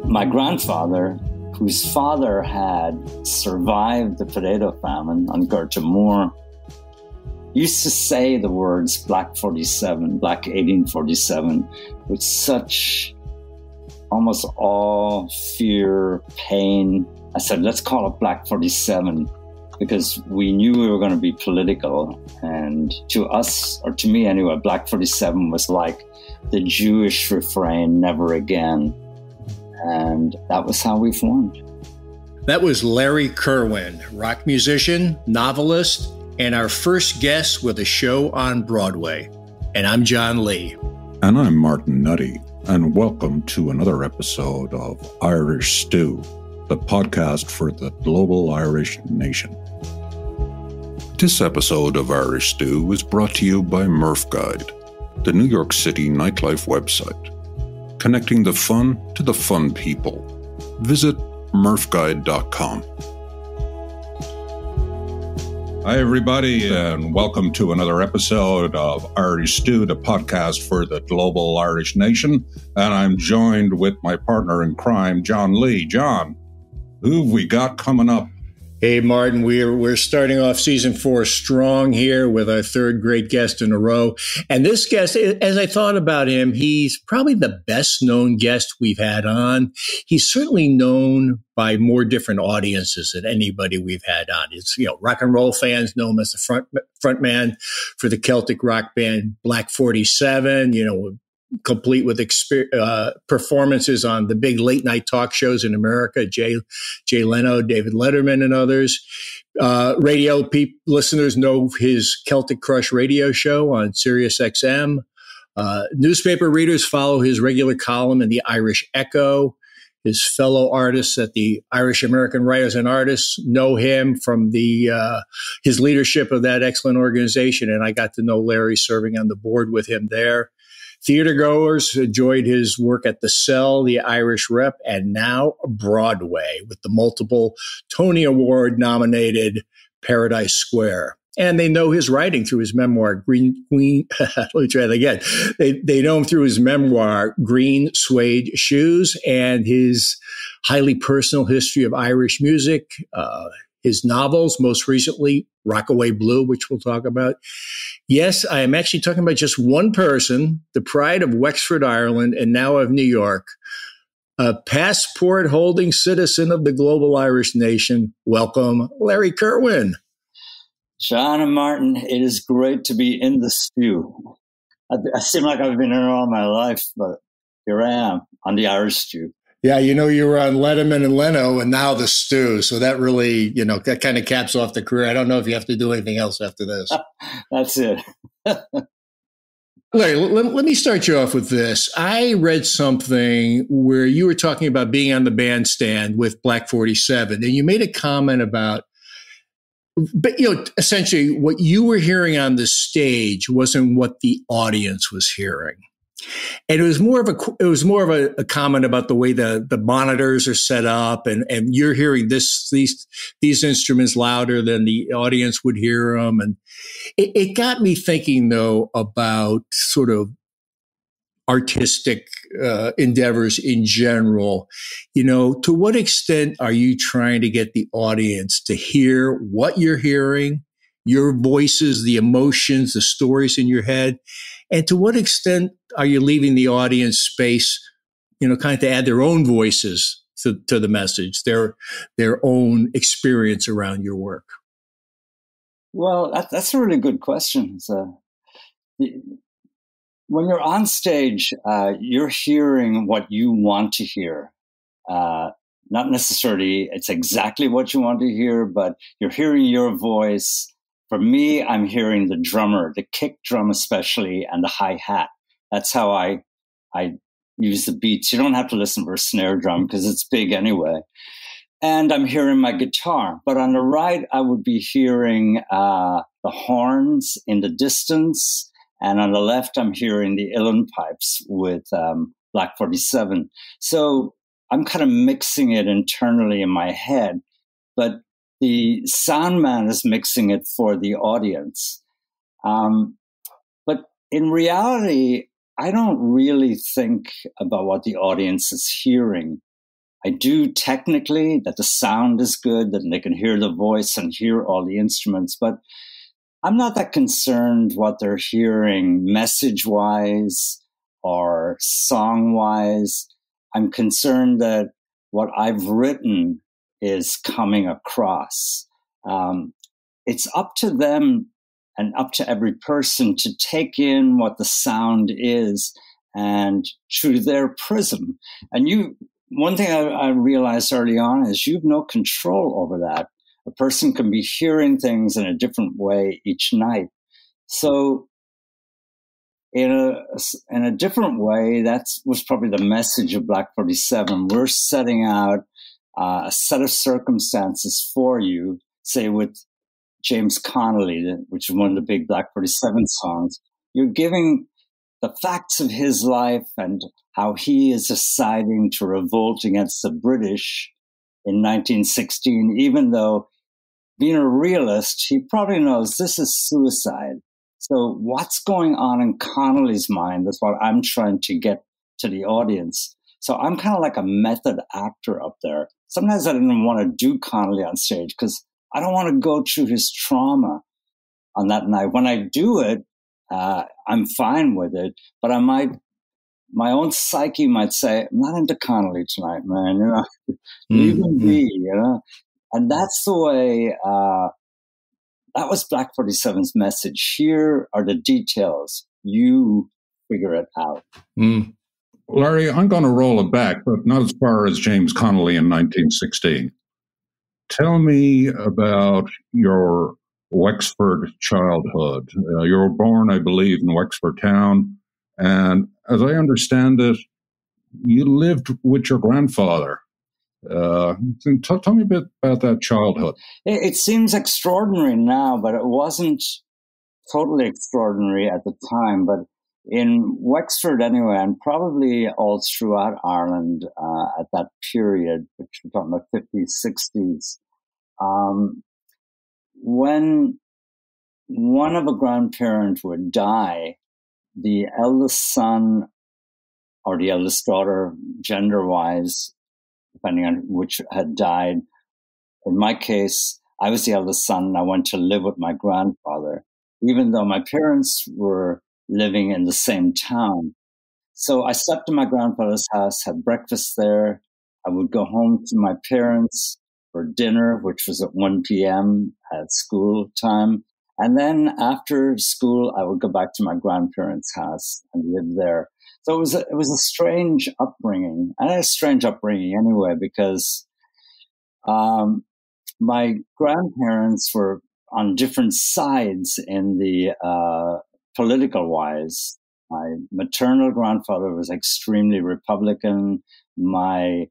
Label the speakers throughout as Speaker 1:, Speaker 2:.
Speaker 1: My grandfather, whose father had survived the potato famine on Gertrude Moor, used to say the words Black 47, Black 1847, with such almost awe, fear, pain. I said, let's call it Black 47, because we knew we were going to be political. And to us, or to me anyway, Black 47 was like the Jewish refrain, never again. And that was how we formed.
Speaker 2: That was Larry Kirwan, rock musician, novelist, and our first guest with a show on Broadway. And I'm John Lee.
Speaker 3: And I'm Martin Nutty. And welcome to another episode of Irish Stew, the podcast for the global Irish nation. This episode of Irish Stew is brought to you by Murph Guide, the New York City nightlife website, connecting the fun to the fun people. Visit murphguide.com. Hi, everybody, and welcome to another episode of Irish Stew, the podcast for the global Irish nation. And I'm joined with my partner in crime, John Lee. John, who have we got coming up?
Speaker 2: Hey, Martin, we're starting off season 4 strong here with our third great guest in a row. And this guest, as I thought about him, he's probably the best known guest we've had on. He's certainly known by more different audiences than anybody we've had on. It's, rock and roll fans know him as the front man for the Celtic rock band Black 47, complete with performances on the big late night talk shows in America, Jay Leno, David Letterman, and others. Radio listeners know his Celtic Crush radio show on Sirius XM. Newspaper readers follow his regular column in the Irish Echo. His fellow artists at the Irish American Writers and Artists know him from his leadership of that excellent organization, and I got to know Larry serving on the board with him there. Theater goers enjoyed his work at The Cell, the Irish Rep, and now Broadway with the multiple Tony Award nominated Paradise Square. And they know his writing through his memoir, Green. Let me try that again. They know him through his memoir, Green Suede Shoes, and his highly personal history of Irish music, his novels, most recently, Rockaway Blue, which we'll talk about. Yes, I am actually talking about just one person, the pride of Wexford, Ireland, and now of New York, a passport-holding citizen of the global Irish nation. Welcome, Larry Kirwan.
Speaker 1: John and Martin, it is great to be in the stew. I seem like I've been in it all my life, but here I am on the Irish stew.
Speaker 2: Yeah, you were on Letterman and Leno and now the stew. So that really, that kind of caps off the career. I don't know if you have to do anything else after this.
Speaker 1: That's it.
Speaker 2: Larry, let me start you off with this. I read something where you were talking about being on the bandstand with Black 47, and you made a comment about, but essentially what you were hearing on the stage wasn't what the audience was hearing. And it was more of a comment about the way the monitors are set up, and you're hearing these instruments louder than the audience would hear them. And it got me thinking, though, about sort of artistic endeavors in general. To what extent are you trying to get the audience to hear what you're hearing, your voices, the emotions, the stories in your head? And to what extent are you leaving the audience space, kind of to add their own voices to the message, their own experience around your work?
Speaker 1: Well, that's a really good question. When you're on stage, you're hearing what you want to hear. Not necessarily it's exactly what you want to hear, but you're hearing your voice. For me, I'm hearing the drummer, the kick drum especially, and the hi-hat. That's how I use the beats. You don't have to listen for a snare drum because it's big anyway. And I'm hearing my guitar. But on the right, I would be hearing the horns in the distance. And on the left, I'm hearing the uilleann pipes with Black 47. So I'm kind of mixing it internally in my head. But the sound man is mixing it for the audience. But in reality, I don't really think about what the audience is hearing. I do technically, that the sound is good, that they can hear the voice and hear all the instruments, but I'm not that concerned what they're hearing message-wise or song-wise. I'm concerned that what I've written is coming across. It's up to them and up to every person to take in what the sound is and through their prism. And one thing I realized early on is you have no control over that. A person can be hearing things in a different way each night. So in a different way, that was probably the message of Black 47. We're setting out a set of circumstances for you, say with James Connolly, which is one of the big Black 47 songs. You're giving the facts of his life and how he is deciding to revolt against the British in 1916, even though being a realist, he probably knows this is suicide. So what's going on in Connolly's mind? That's what I'm trying to get to the audience. So I'm kind of like a method actor up there. Sometimes I didn't want to do Connolly on stage because I don't want to go through his trauma on that night. When I do it, I'm fine with it, but my own psyche might say, I'm not into Connolly tonight, man. You know, leave him be, you know. And that's the way, that was Black 47's message. Here are the details. You figure it out.
Speaker 3: Larry, I'm going to roll it back, but not as far as James Connolly in 1916. Tell me about your Wexford childhood. You were born, I believe, in Wexford town. And as I understand it, you lived with your grandfather. Tell me a bit about that childhood.
Speaker 1: It seems extraordinary now, but it wasn't totally extraordinary at the time. But in Wexford anyway, and probably all throughout Ireland at that period, which we're talking about 50s, 60s, when one of a grandparent would die, the eldest son or the eldest daughter, gender-wise, depending on which had died. In my case, I was the eldest son, and I went to live with my grandfather, even though my parents were living in the same town. So I slept in my grandfather's house, had breakfast there. I would go home to my parents for dinner, which was at 1 p.m. at school time. And then after school, I would go back to my grandparents' house and live there. So it was a strange upbringing. I had a strange upbringing anyway, because my grandparents were on different sides in the political wise. My maternal grandfather was extremely Republican. My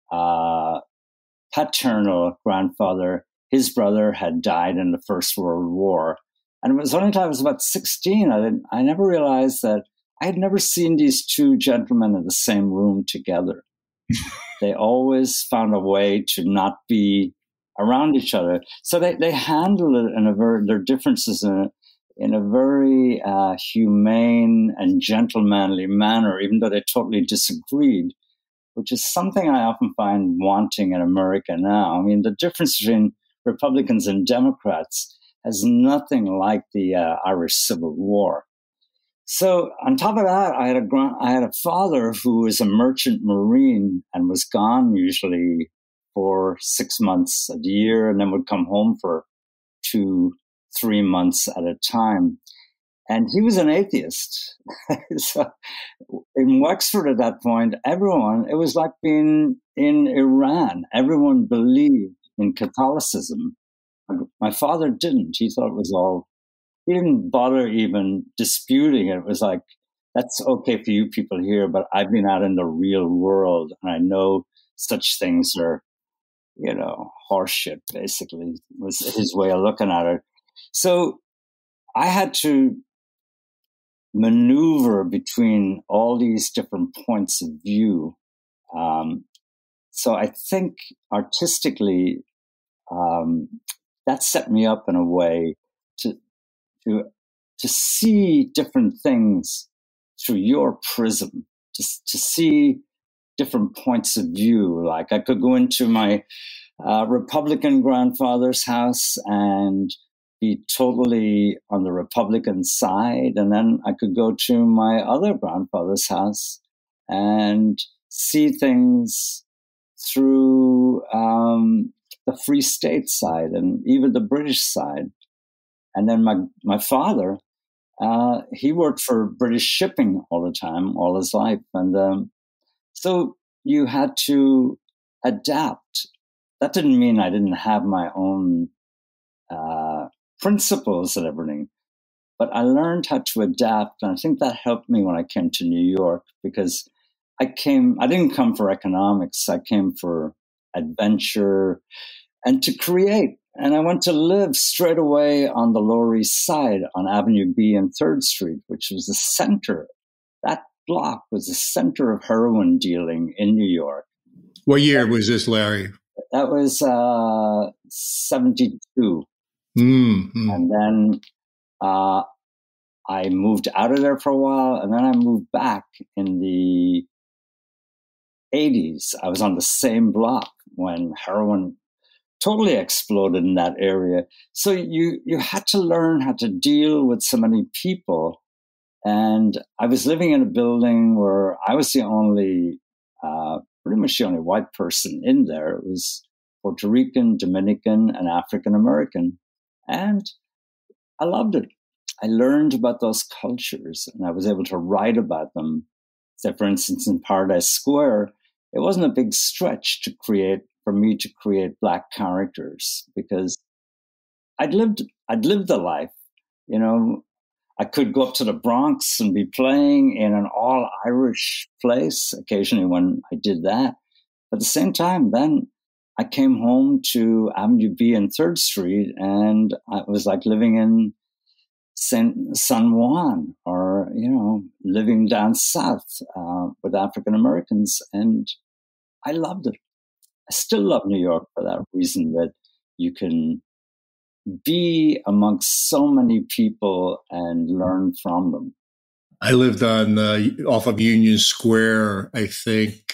Speaker 1: paternal grandfather, his brother had died in the First World War. And it was only until I was about 16, I never realized that I had never seen these two gentlemen in the same room together. They always found a way to not be around each other. So they handled it in their differences in a very humane and gentlemanly manner, even though they totally disagreed, which is something I often find wanting in America now. I mean, the difference between Republicans and Democrats has nothing like the Irish Civil War. So on top of that, I had a father who was a merchant marine and was gone usually for 6 months a year, and then would come home for 2-3 months at a time. And he was an atheist. So in Wexford at that point, it was like being in Iran. Everyone believed in Catholicism. My father didn't. He thought it was all, he didn't bother even disputing it. It was like, that's okay for you people here, but I've been out in the real world and I know such things are, horseshit, basically, was his way of looking at it. So I had to maneuver between all these different points of view. So I think artistically, that set me up in a way to see different things through your prism, to see different points of view. Like I could go into my Republican grandfather's house and be totally on the Republican side. And then I could go to my other grandfather's house and see things through the Free State side and even the British side. And then my father, he worked for British shipping all the time, all his life. And so you had to adapt. That didn't mean I didn't have my own principles and everything, but I learned how to adapt. And I think that helped me when I came to New York, because I didn't come for economics. I came for adventure and to create. And I went to live straight away on the Lower East Side on Avenue B and 3rd Street, which was the center. That block was the center of heroin dealing in New York.
Speaker 2: What year was this, Larry?
Speaker 1: That was 72.
Speaker 2: Mm-hmm.
Speaker 1: And then I moved out of there for a while, and then I moved back in the 80s. I was on the same block when heroin totally exploded in that area. So you had to learn how to deal with so many people. And I was living in a building where I was the only, pretty much the only white person in there. It was Puerto Rican, Dominican, and African American. And I loved it. I learned about those cultures, and I was able to write about them. So, for instance, in Paradise Square, it wasn't a big stretch for me to create Black characters, because I'd lived the life. You know, I could go up to the Bronx and be playing in an all Irish place occasionally when I did that. But at the same time, then I came home to Avenue B and 3rd Street, and it was like living in San Juan, or, you know, living down south with African Americans. And I loved it. I still love New York for that reason, that you can be amongst so many people and learn from them.
Speaker 2: I lived on off of Union Square, I think,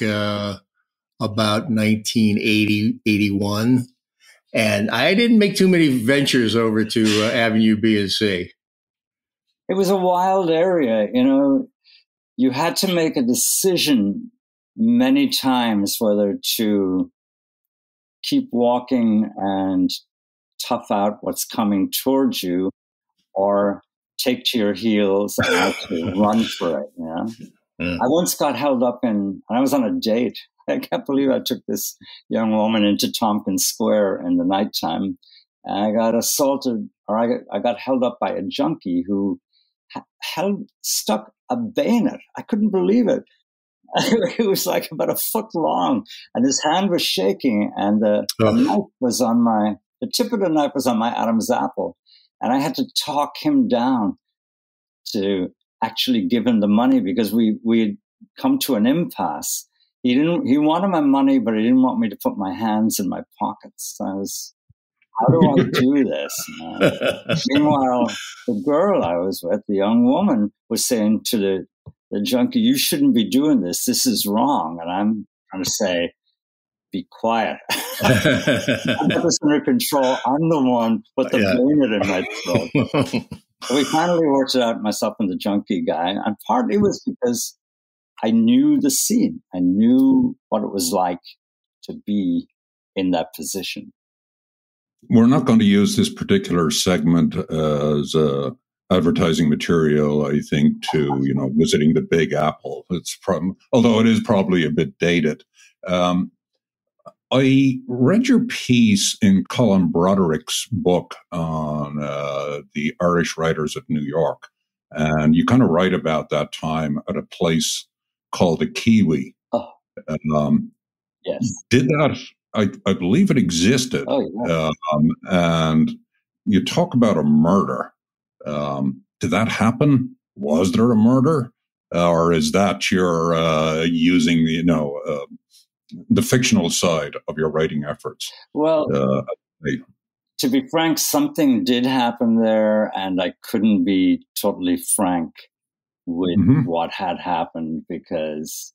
Speaker 2: about 1980, 81. And I didn't make too many ventures over to Avenue B and C.
Speaker 1: It was a wild area. You know, you had to make a decision many times whether to keep walking and tough out what's coming towards you, or take to your heels and actually run for it. You know? Yeah. I once got held up and I was on a date. I can't believe I took this young woman into Tompkins Square in the nighttime. And I got assaulted, or I got held up by a junkie who stuck a bayonet. I couldn't believe it. It was like about a foot long, and his hand was shaking, and the knife was on the tip of the knife was on my Adam's apple. And I had to talk him down to actually give him the money, because we had come to an impasse. He wanted my money, but he didn't want me to put my hands in my pockets. I was, how do I do this? Meanwhile, the girl I was with, the young woman, was saying to the junkie, "You shouldn't be doing this. This is wrong." And I'm trying to say, "Be quiet. I've got this under control. I'm the one with the bayonet in my throat." So we finally worked it out, myself and the junkie guy. And partly was because I knew the scene. I knew what it was like to be in that position.
Speaker 3: We're not going to use this particular segment as advertising material, I think, to, you know, visiting the Big Apple. Although it is probably a bit dated. I read your piece in Colin Broderick's book on the Irish writers of New York, and you kind of write about that time at a place called the Kiwi.
Speaker 1: Oh. Yes.
Speaker 3: Did that? I believe it existed.
Speaker 1: Oh, yeah.
Speaker 3: And you talk about a murder. Did that happen? Was there a murder? Or is that your using the fictional side of your writing efforts?
Speaker 1: Well, to be frank, something did happen there, and I couldn't be totally frank with what had happened, because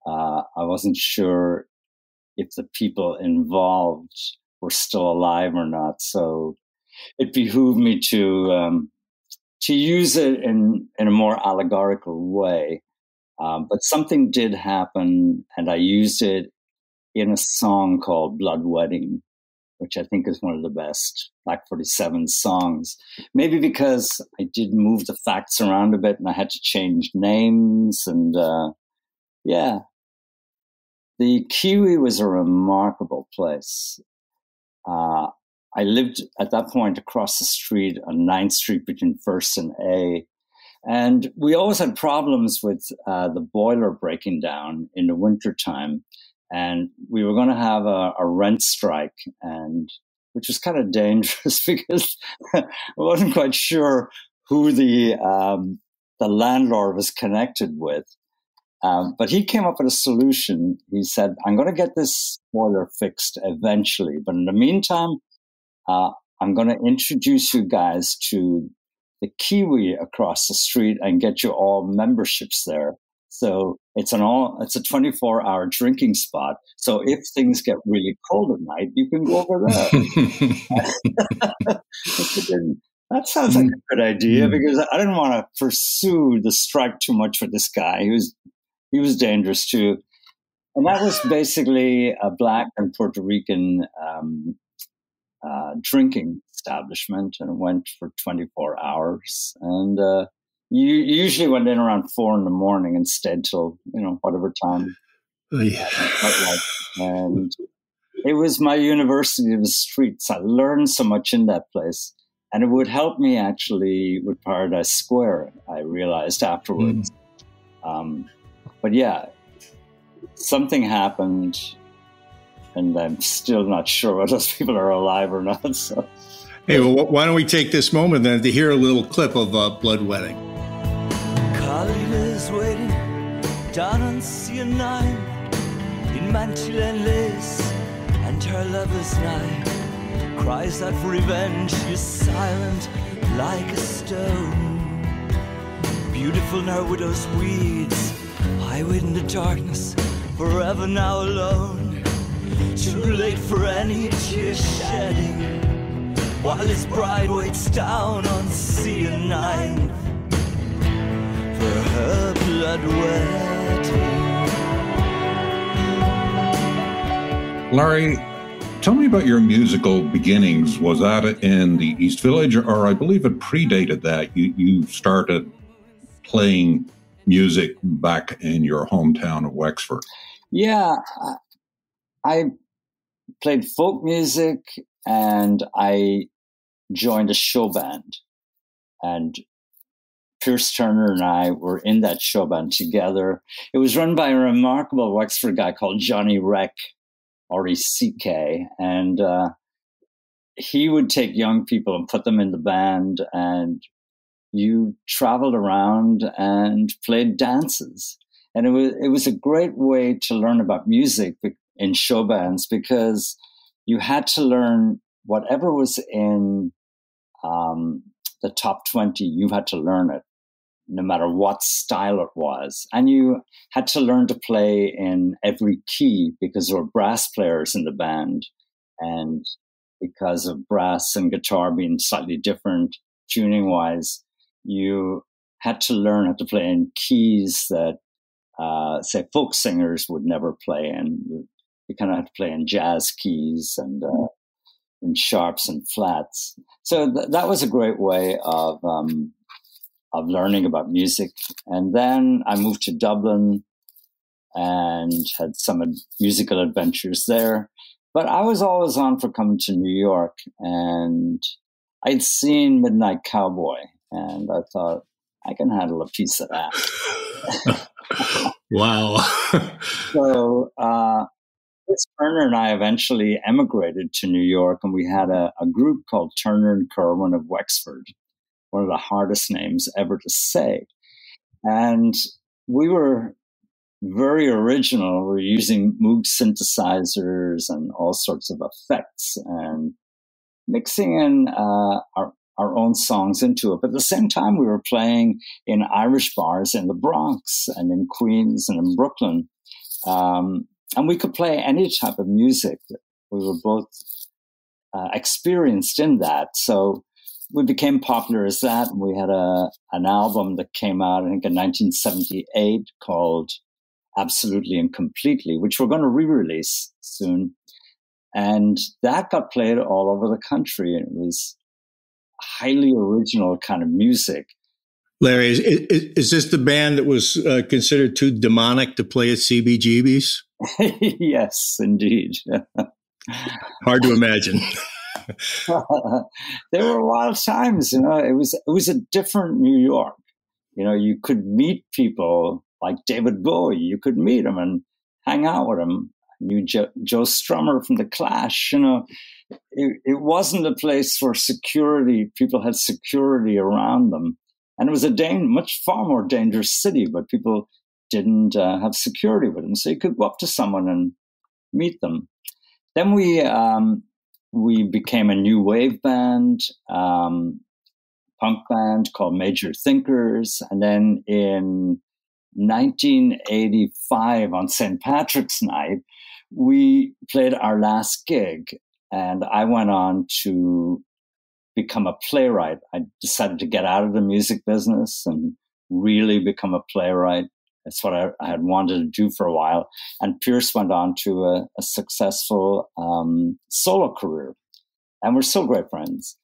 Speaker 1: I wasn't sure if the people involved were still alive or not. So it behooved me to use it in a more allegorical way. But something did happen, and I used it in a song called Blood Wedding, which I think is one of the best Black 47 songs. Maybe because I did move the facts around a bit and I had to change names. And yeah, the Kiwi was a remarkable place. I lived at that point across the street on 9th Street between 1st and A. And we always had problems with the boiler breaking down in the wintertime. And we were going to have a rent strike, and which was kind of dangerous because I wasn't quite sure who the landlord was connected with. But he came up with a solution. He said, I'm going to get this boiler fixed eventually. But in the meantime, I'm going to introduce you guys to the Kiwi across the street and get you all memberships there. So it's a 24-hour drinking spot. So if things get really cold at night, you can go over there. That sounds like a good idea, because I didn't want to pursue the strike too much with this guy. He was dangerous too. And that was basically a Black and Puerto Rican drinking establishment, and it went for 24 hours. And you usually went in around 4 a.m. and stayed till, whatever time.
Speaker 2: Yeah.
Speaker 1: And it was my university of the streets. I learned so much in that place. And it would help me actually with Paradise Square, I realized afterwards. But yeah, something happened, and I'm still not sure whether those people are alive or not. So.
Speaker 2: Hey, well, why don't we take this moment then to hear a little clip of Blood Wedding.
Speaker 4: Carlina's waiting down on C9 in mantle and lace, and her lover's night cries out for revenge. She's silent like a stone, beautiful in her widow's weeds. I wait in the darkness, forever now alone. Too late for any tear shedding, while his bride waits down on C9 for her blood wedding.
Speaker 3: Larry, tell me about your musical beginnings. Was that in the East Village, or I believe it predated that? You started playing music back in your hometown of Wexford.
Speaker 1: Yeah, I played folk music, and I joined a show band. And Pierce Turner and I were in that show band together. It was run by a remarkable Wexford guy called Johnny Reck, R-E-C-K. And he would take young people and put them in the band, and you traveled around and played dances. And it was a great way to learn about music in show bands, because you had to learn whatever was in the top 20, you had to learn it, no matter what style it was. And you had to learn to play in every key, because there were brass players in the band. And because of brass and guitar being slightly different tuning-wise, you had to learn how to play in keys that, say, folk singers would never play in. You kind of had to play in jazz keys and in sharps and flats. So that was a great way of learning about music. And then I moved to Dublin and had some musical adventures there. But I was always on for coming to New York, and I'd seen Midnight Cowboy, and I thought, I can handle a piece of that.
Speaker 2: Wow.
Speaker 1: So Chris Turner and I eventually emigrated to New York, and we had a group called Turner and Kirwan of Wexford, one of the hardest names ever to say. And we were very original. We were using Moog synthesizers and all sorts of effects and mixing in our own songs into it. But at the same time, we were playing in Irish bars in the Bronx and in Queens and in Brooklyn. And we could play any type of music. We were both experienced in that. So we became popular as that. We had an album that came out, I think, in 1978 called Absolutely and Completely, which we're going to re-release soon. And that got played all over the country. And it was highly original kind of music.
Speaker 2: Larry, is this the band that was considered too demonic to play at CBGB's?
Speaker 1: Yes, indeed.
Speaker 2: Hard to imagine.
Speaker 1: There were wild times, you know. It was a different New York. You know, you could meet people like David Bowie. You could meet him and hang out with him. I knew Joe Strummer from The Clash. You know, it wasn't a place for security. People had security around them. And it was a far more dangerous city, but people didn't have security with them. So you could go up to someone and meet them. Then we became a new wave band, punk band called Major Thinkers. And then in 1985 on St. Patrick's Night, we played our last gig. And I went on to become a playwright. I decided to get out of the music business and really become a playwright. That's what I had wanted to do for a while. And Pierce went on to a successful solo career. And we're still great friends.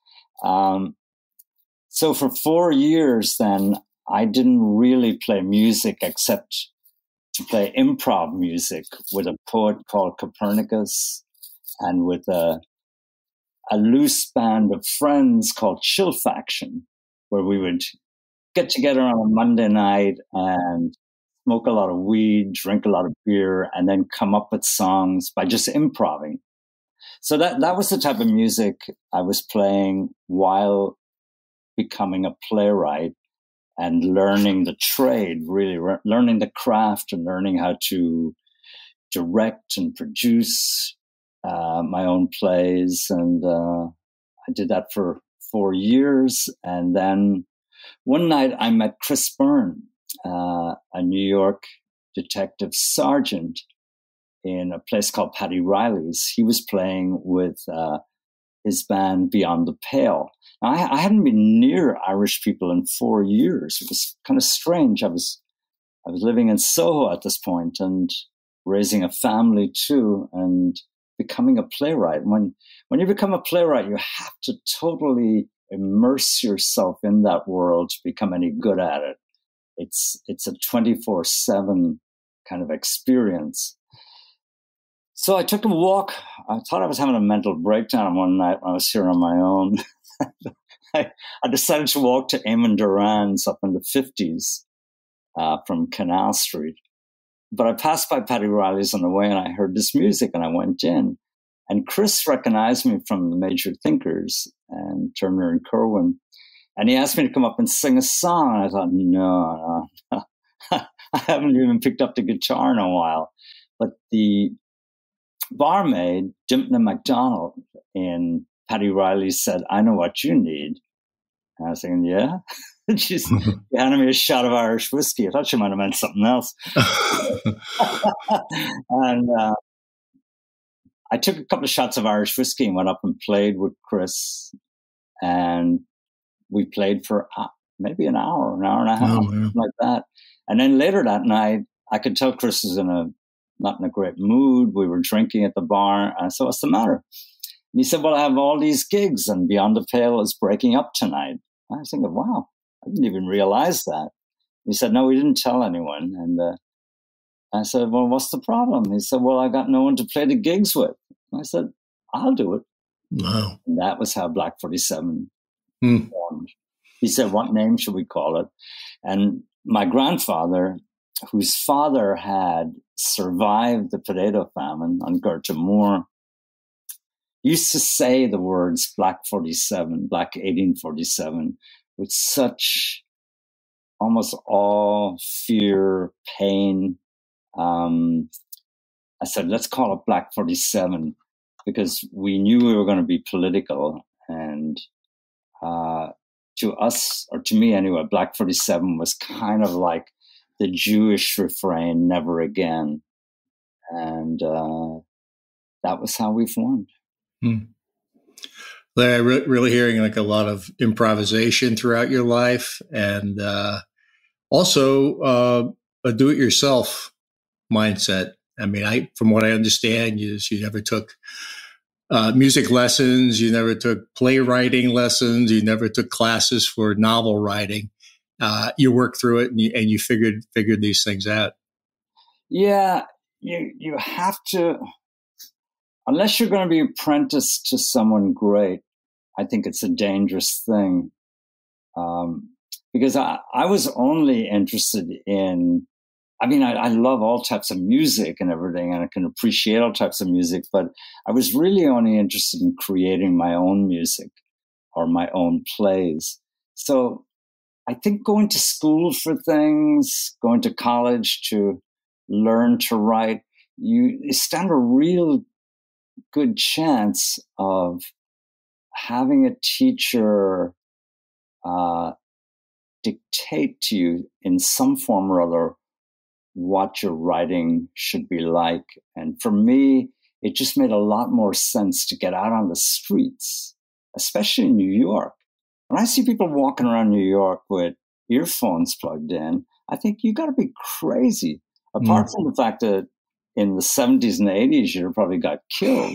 Speaker 1: So for 4 years then, I didn't really play music except to play improv music with a poet called Copernicus and with a loose band of friends called Chill Faction, where we would get together on a Monday night and smoke a lot of weed, drink a lot of beer, and then come up with songs by just improvising. So that was the type of music I was playing while becoming a playwright and learning the trade, really learning the craft and learning how to direct and produce my own plays. And I did that for 4 years. And then one night I met Chris Byrne, a New York detective sergeant in a place called Paddy Riley's. He was playing with his band Beyond the Pale. Now, I hadn't been near Irish people in 4 years. It was kind of strange. I was living in Soho at this point and raising a family too, and becoming a playwright. When you become a playwright, you have to totally immerse yourself in that world to become any good at it. It's a 24/7 kind of experience. So I took a walk. I thought I was having a mental breakdown one night when I was here on my own. I decided to walk to Eamon Duran's up in the 50s from Canal Street. But I passed by Paddy Riley's on the way and I heard this music and I went in. And Chris recognized me from the Major Thinkers and Turner and Kirwan. And he asked me to come up and sing a song. And I thought, no. I haven't even picked up the guitar in a while. But the barmaid, Dimpna MacDonald in Paddy Riley said, I know what you need. And I was thinking, yeah. And she handed me a shot of Irish whiskey. I thought she might have meant something else. And I took a couple of shots of Irish whiskey and went up and played with Chris. And we played for maybe an hour and a half, something like that. And then later that night, I could tell Chris was not in a great mood. We were drinking at the bar. And I said, what's the matter? And he said, well, I have all these gigs and Beyond the Pale is breaking up tonight. I was thinking, wow, I didn't even realize that. He said, no, we didn't tell anyone. And I said, well, what's the problem? He said, well, I got no one to play the gigs with. And I said, I'll do it.
Speaker 2: Wow.
Speaker 1: And that was how Black 47 formed. He said, what name should we call it? And my grandfather, whose father had survived the potato famine on Gerta Moor, used to say the words Black 47, Black 1847, with such almost awe, fear, pain. I said, let's call it Black 47 because we knew we were going to be political. And to us, or to me anyway, Black 47 was kind of like the Jewish refrain, never again. And that was how we formed.
Speaker 2: Larry, really hearing like a lot of improvisation throughout your life, and also a do-it-yourself mindset. I mean, from what I understand, you never took music lessons, you never took playwriting lessons, you never took classes for novel writing. You worked through it, and you figured these things out.
Speaker 1: Yeah, you have to, unless you're going to be apprenticed to someone great. I think it's a dangerous thing, because I was only interested in, I mean, I love all types of music and everything, and I can appreciate all types of music, but I was really only interested in creating my own music or my own plays. So I think going to school for things, going to college to learn to write, you stand a real good chance of having a teacher dictate to you in some form or other what your writing should be like. And for me, it just made a lot more sense to get out on the streets, especially in New York. When I see people walking around New York with earphones plugged in, I think you got to be crazy. Apart from the fact that in the 70s and the 80s, you probably got killed.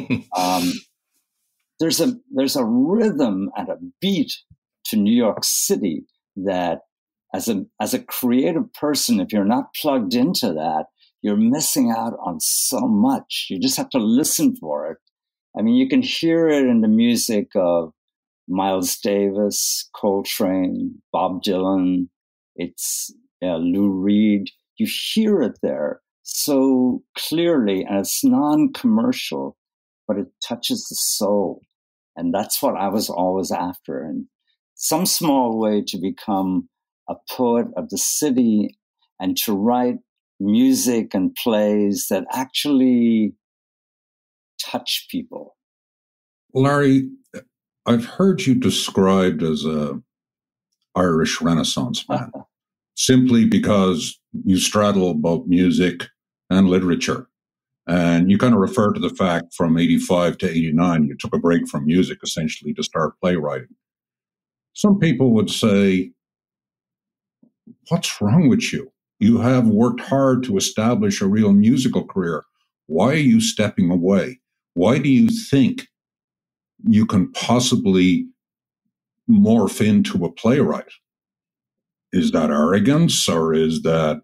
Speaker 1: There's a rhythm and a beat to New York City that, as a creative person, if you're not plugged into that, you're missing out on so much. You just have to listen for it. I mean, you can hear it in the music of Miles Davis, Coltrane, Bob Dylan. It's Lou Reed. You hear it there so clearly, and it's non-commercial, but it touches the soul. And that's what I was always after, in some small way, to become a poet of the city and to write music and plays that actually touch people.
Speaker 3: Larry, I've heard you described as a Irish Renaissance man, simply because you straddle both music and literature. And you kind of refer to the fact from 85 to 89, you took a break from music essentially to start playwriting. Some people would say, what's wrong with you? You have worked hard to establish a real musical career. Why are you stepping away? Why do you think you can possibly morph into a playwright? Is that arrogance, or is that,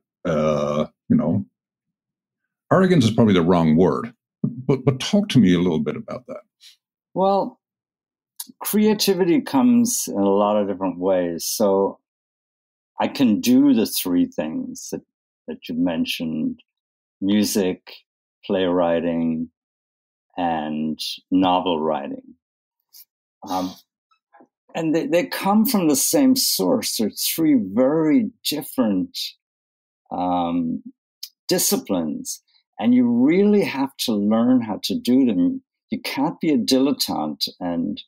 Speaker 3: arrogance is probably the wrong word, but talk to me a little bit about that.
Speaker 1: Well, creativity comes in a lot of different ways. So I can do the three things that you mentioned: music, playwriting, and novel writing. And they come from the same source. They're three very different disciplines, and you really have to learn how to do them. You can't be a dilettante and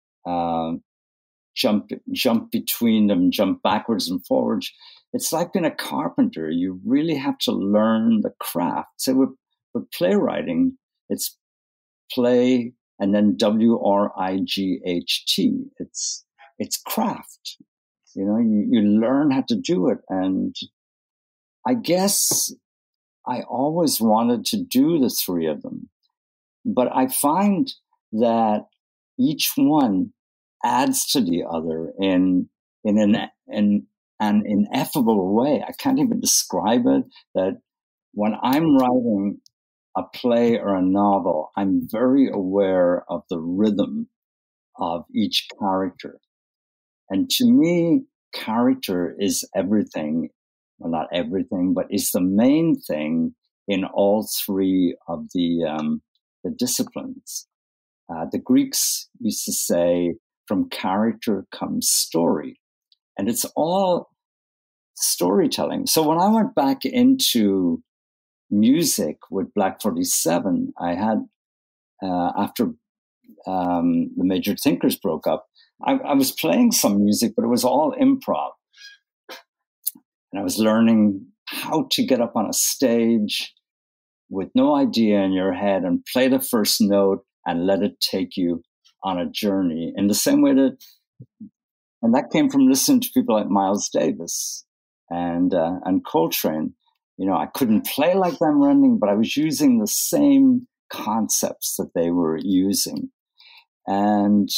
Speaker 1: jump between them, jump backwards and forwards. It's like being a carpenter. You really have to learn the craft. So with playwriting, it's play and then WRIGHT. It's craft. You learn how to do it. And I guess I always wanted to do the three of them. But I find that each one adds to the other in an ineffable way. I can't even describe it. That when I'm writing a play or a novel, I'm very aware of the rhythm of each character. And to me, character is everything. Well, not everything, but is the main thing in all three of the disciplines. The Greeks used to say, from character comes story. And it's all storytelling. So when I went back into music with Black 47, I had, after the Major Thinkers broke up, I was playing some music, but it was all improv. And I was learning how to get up on a stage with no idea in your head and play the first note and let it take you on a journey in the same way and that came from listening to people like Miles Davis and Coltrane. I couldn't play like them running, but I was using the same concepts that they were using. And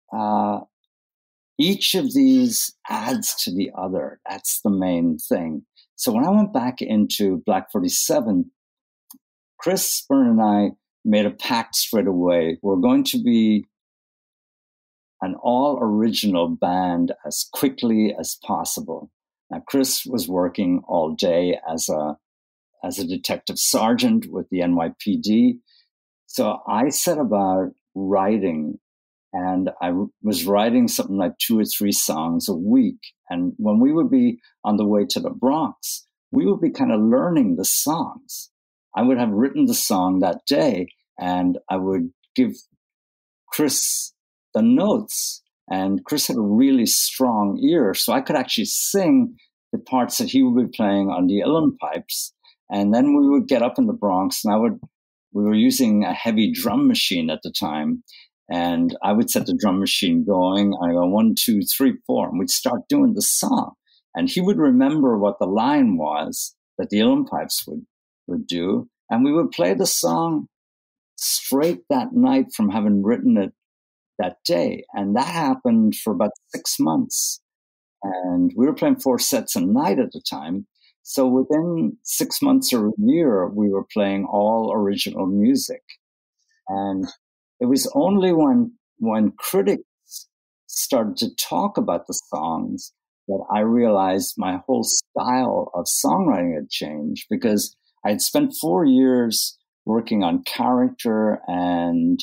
Speaker 1: each of these adds to the other. That's the main thing. So when I went back into Black 47, Chris Byrne and I made a pact straight away. We're going to be an all-original band as quickly as possible. Now, Chris was working all day as a detective sergeant with the NYPD. So I set about writing, and I was writing something like 2 or 3 songs a week. And when we would be on the way to the Bronx, we would be kind of learning the songs. I would have written the song that day, and I would give Chris the notes. And Chris had a really strong ear, so I could actually sing the parts that he would be playing on the uilleann pipes. And then we would get up in the Bronx, and we were using a heavy drum machine at the time. And I would set the drum machine going. I go 1, 2, 3, 4, and we'd start doing the song. And he would remember what the line was that the uilleann pipes would do. And we would play the song straight that night from having written it that day. And that happened for about 6 months. And we were playing 4 sets a night at the time. So within 6 months or a year, we were playing all original music. And it was only when critics started to talk about the songs that I realized my whole style of songwriting had changed, because I had spent 4 years working on character and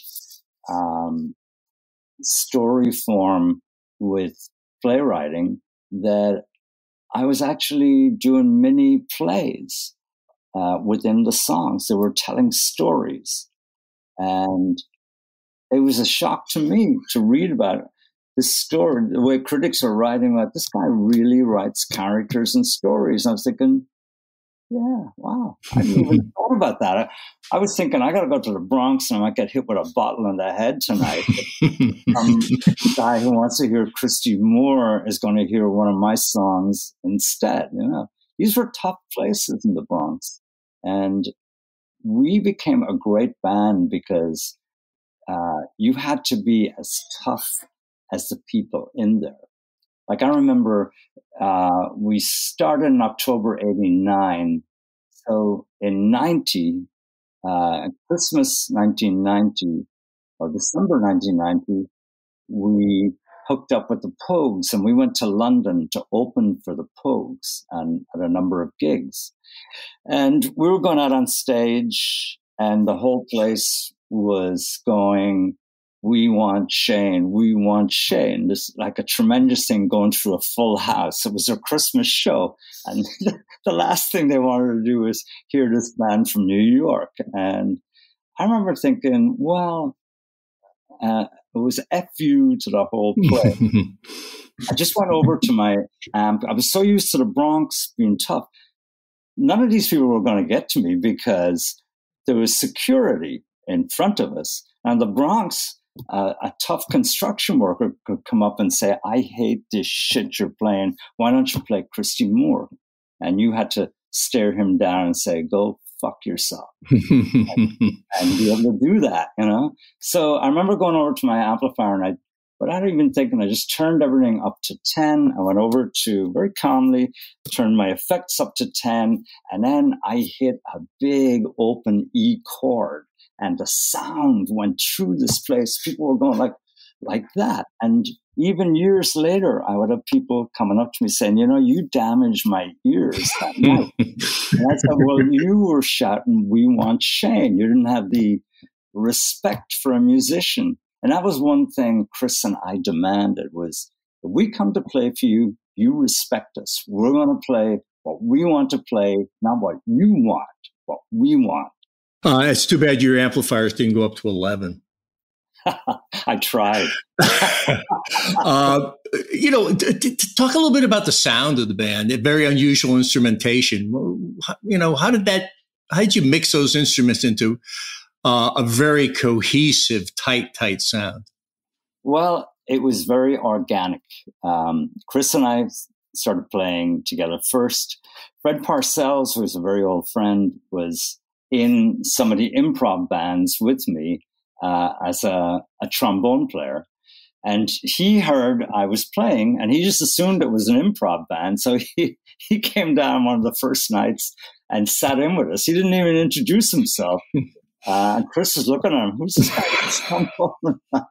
Speaker 1: story form with playwriting, that I was actually doing mini plays within the songs. They were telling stories. And it was a shock to me to read about this story, the way critics are writing about this guy really writes characters and stories. And I was thinking, yeah, wow, I didn't even thought about that. I was thinking, I got to go to the Bronx and I might get hit with a bottle in the head tonight. The guy who wants to hear Christy Moore is going to hear one of my songs instead. These were tough places in the Bronx. And we became a great band because you had to be as tough as the people in there. Like I remember we started in October 89. So in 90, Christmas 1990 or December 1990, we hooked up with the Pogues and we went to London to open for the Pogues and at a number of gigs. And we were going out on stage and the whole place was going, "We want Shane, we want Shane." This like a tremendous thing going through a full house. It was a Christmas show. And the last thing they wanted to do was hear this band from New York. And I remember thinking, well, it was F you to the whole play. I just went over to my amp. I was so used to the Bronx being tough. None of these people were going to get to me because there was security in front of us. And the Bronx, a tough construction worker could come up and say, "I hate this shit you're playing. Why don't you play Christy Moore?" And you had to stare him down and say, "Go fuck yourself." and be able to do that, So I remember going over to my amplifier and without even thinking, I just turned everything up to 10. I went over to, very calmly, turned my effects up to 10. And then I hit a big open E chord. And the sound went through this place. People were going like that. And even years later, I would have people coming up to me saying, "You damaged my ears that night." And I said, "Well, you were shouting, 'We want Shane.' You didn't have the respect for a musician." And that was one thing Chris and I demanded was, if we come to play for you, you respect us. We're going to play what we want to play, not what you want, what we want.
Speaker 2: It's too bad your amplifiers didn't go up to 11.
Speaker 1: I tried.
Speaker 2: Talk a little bit about the sound of the band. Very unusual instrumentation. How did how'd you mix those instruments into a very cohesive, tight sound?
Speaker 1: Well, it was very organic. Chris and I started playing together first. Fred Parcells, who's a very old friend, was in some of the improv bands with me as a trombone player. And he heard I was playing, and he just assumed it was an improv band. So he came down one of the first nights and sat in with us. He didn't even introduce himself. And Chris was looking at him, who's this guy?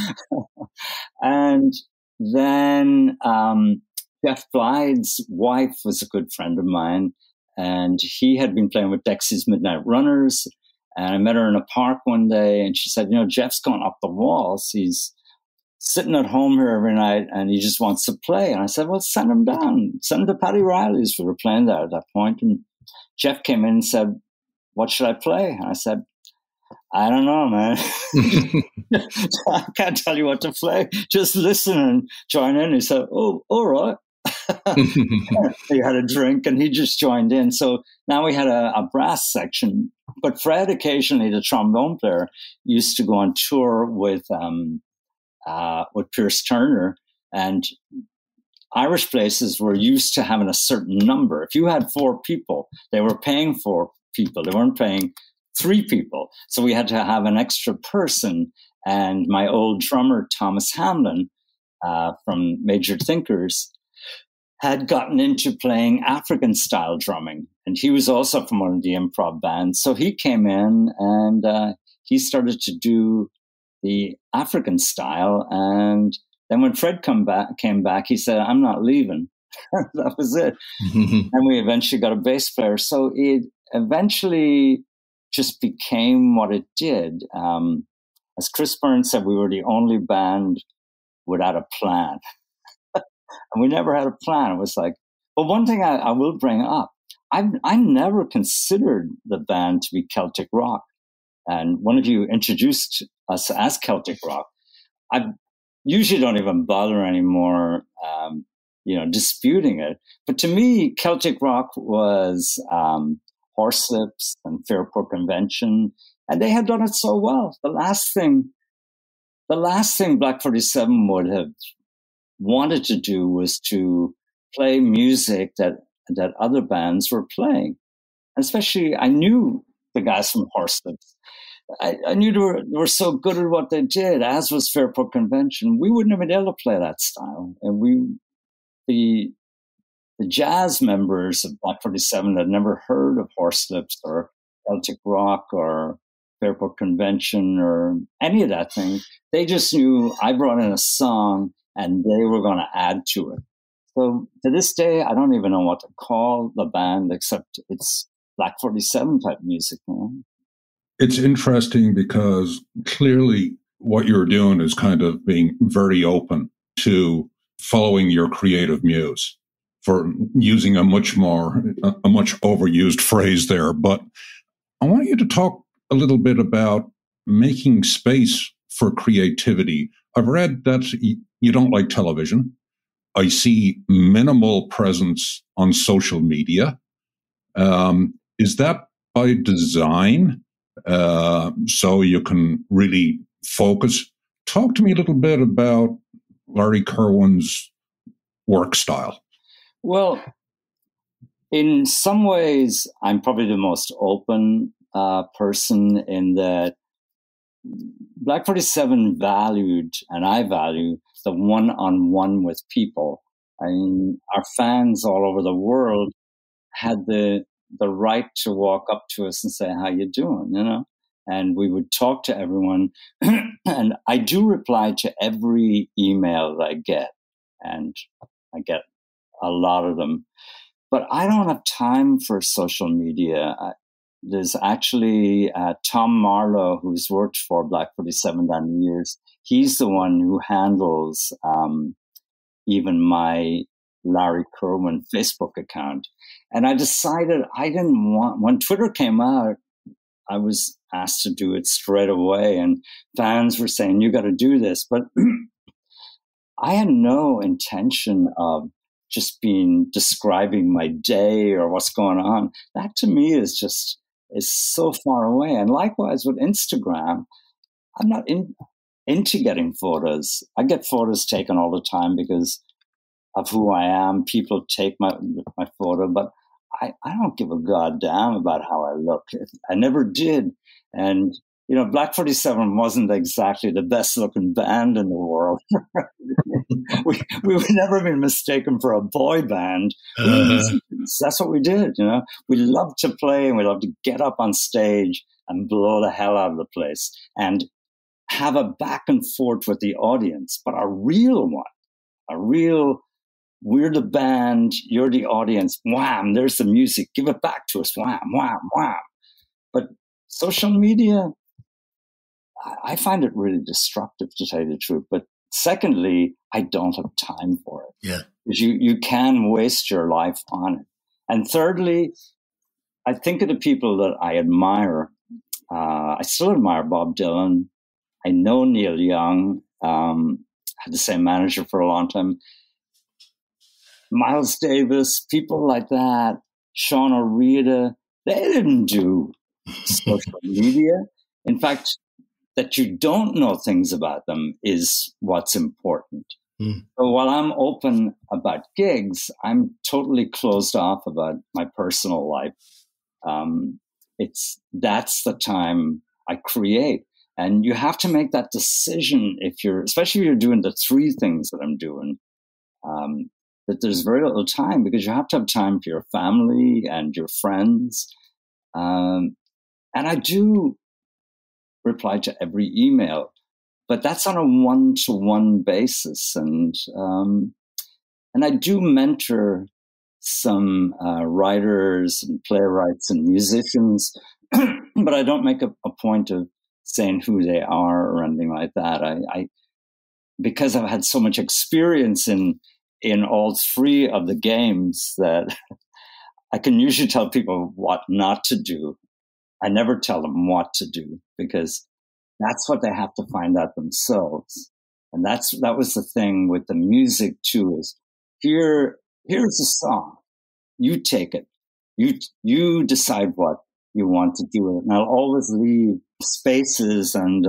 Speaker 1: And then Jeff Blythe's wife was a good friend of mine, and he had been playing with Dexy's Midnight Runners. And I met her in a park one day, and she said, Jeff's gone up the walls. He's sitting at home here every night, and he just wants to play. And I said, well, send him down. Send him to Paddy Riley's. We were playing there at that point. And Jeff came in and said, what should I play? And I said, I don't know, man. I can't tell you what to play. Just listen and join in. He said, oh, all right. He had a drink and he just joined in. So now we had a brass section. But Fred, occasionally, the trombone player, used to go on tour with Pierce Turner, and Irish places were used to having a certain number. If you had 4 people, they were paying 4 people. They weren't paying 3 people. So we had to have an extra person. And my old drummer, Thomas Hamlin, from Major Thinkers, had gotten into playing African style drumming. And he was also from one of the improv bands. So he came in and he started to do the African style. And then when Fred came back, he said, I'm not leaving. That was it. And we eventually got a bass player. So it eventually just became what it did. As Chris Burns said, we were the only band without a plan. And we never had a plan. It was like, well, one thing I will bring up, I never considered the band to be Celtic rock. And one of you introduced us as Celtic rock. I usually don't even bother anymore, disputing it. But to me, Celtic rock was Horslips and Fairport Convention, and they had done it so well. The last thing Black 47 would have wanted to do was to play music that other bands were playing. And especially, I knew the guys from Horslips. I knew they were so good at what they did, as was Fairport Convention. We wouldn't have been able to play that style. And the jazz members of Black 47 had never heard of Horslips or Celtic rock or Fairport Convention or any of that thing. They just knew I brought in a song and they were going to add to it. So to this day, I don't even know what to call the band, except it's Black 47 type music, man.
Speaker 3: It's interesting because clearly what you're doing is kind of being very open to following your creative muse, for using a much overused phrase there. But I want you to talk a little bit about making space for creativity. I've read that you don't like television. I see minimal presence on social media. Is that by design? So you can really focus. Talk to me a little bit about Larry Kirwan's work style.
Speaker 1: Well, in some ways, I'm probably the most open person in that Black 47 valued, and I value, the one-on-one with people. I mean, our fans all over the world had the right to walk up to us and say, how you doing, And we would talk to everyone. And I do reply to every email that I get. And I get a lot of them. But I don't have time for social media. There's actually Tom Marlowe, who's worked for Black 47 down the years. He's the one who handles even my Larry Kirwan Facebook account. And I decided I didn't want, when Twitter came out, I was asked to do it straight away. And fans were saying, you got to do this. But I had no intention of just describing my day or what's going on. That to me is just is so far away. And likewise with Instagram, I'm not into getting photos. I get photos taken all the time because of who I am. People take my photo, but I don't give a goddamn about how I look. I never did. And, you know, Black 47 wasn't exactly the best looking band in the world. we would never been mistaken for a boy band. That's what we did, you know. We loved to play and we loved to get up on stage and blow the hell out of the place and have a back and forth with the audience, but a real one, we're the band, you're the audience. Wham, there's the music. Give it back to us. Wham, wham, wham. But social media, I find it really destructive, to tell you the truth. But secondly, I don't have time for it.
Speaker 2: Yeah.
Speaker 1: Because you can waste your life on it. And thirdly, I think of the people that I admire. I still admire Bob Dylan. I know Neil Young. Had the same manager for a long time. Miles Davis, people like that, Sean O'Reilly, they didn't do social media. In fact, that you don't know things about them is what's important. So while I'm open about gigs, I'm totally closed off about my personal life. That's the time I create. And you have to make that decision especially if you're doing the three things that I'm doing, that there's very little time, because you have to have time for your family and your friends. And I do reply to every email, but that's on a one-to-one basis. And I do mentor some writers and playwrights and musicians, but I don't make a point of saying who they are or anything like that. I because I've had so much experience in all three of the games, that I can usually tell people what not to do. I never tell them what to do, because that's what they have to find out themselves. And that was the thing with the music too, is here's a song. You take it. You decide what you want to do with it. And I'll always leave spaces and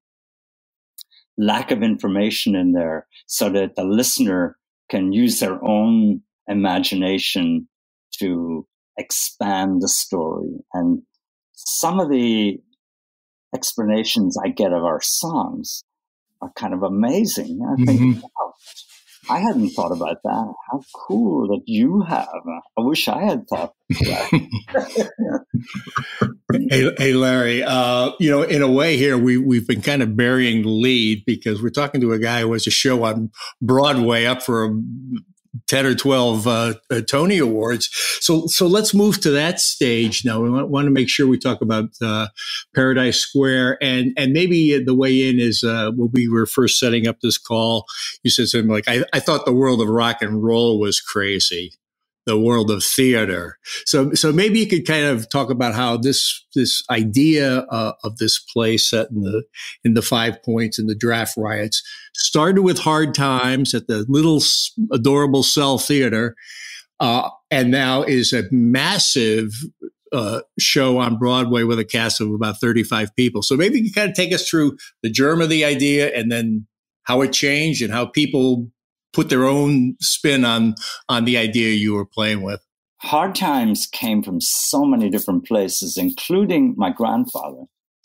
Speaker 1: lack of information in there so that the listener can use their own imagination to expand the story. And some of the explanations I get of our songs are kind of amazing. I think, wow, I hadn't thought about that. How cool that you have. I wish I had thought that.
Speaker 2: Hey, Larry, in a way here, we've been kind of burying the lead, because we're talking to a guy who has a show on Broadway up for 10 or 12 Tony Awards. So let's move to that stage now. We want to make sure we talk about Paradise Square, and maybe the way in is when we were first setting up this call, you said something like, I thought the world of rock and roll was crazy, the world of theater. So maybe you could kind of talk about how this idea of this play set in the 5 Points and the Draft Riots started with Hard Times at the little adorable Cell Theater, and now is a massive show on Broadway with a cast of about 35 people. So maybe you can kind of take us through the germ of the idea, and then how it changed and how people put their own spin on the idea you were playing with.
Speaker 1: Hard Times came from so many different places, including my grandfather.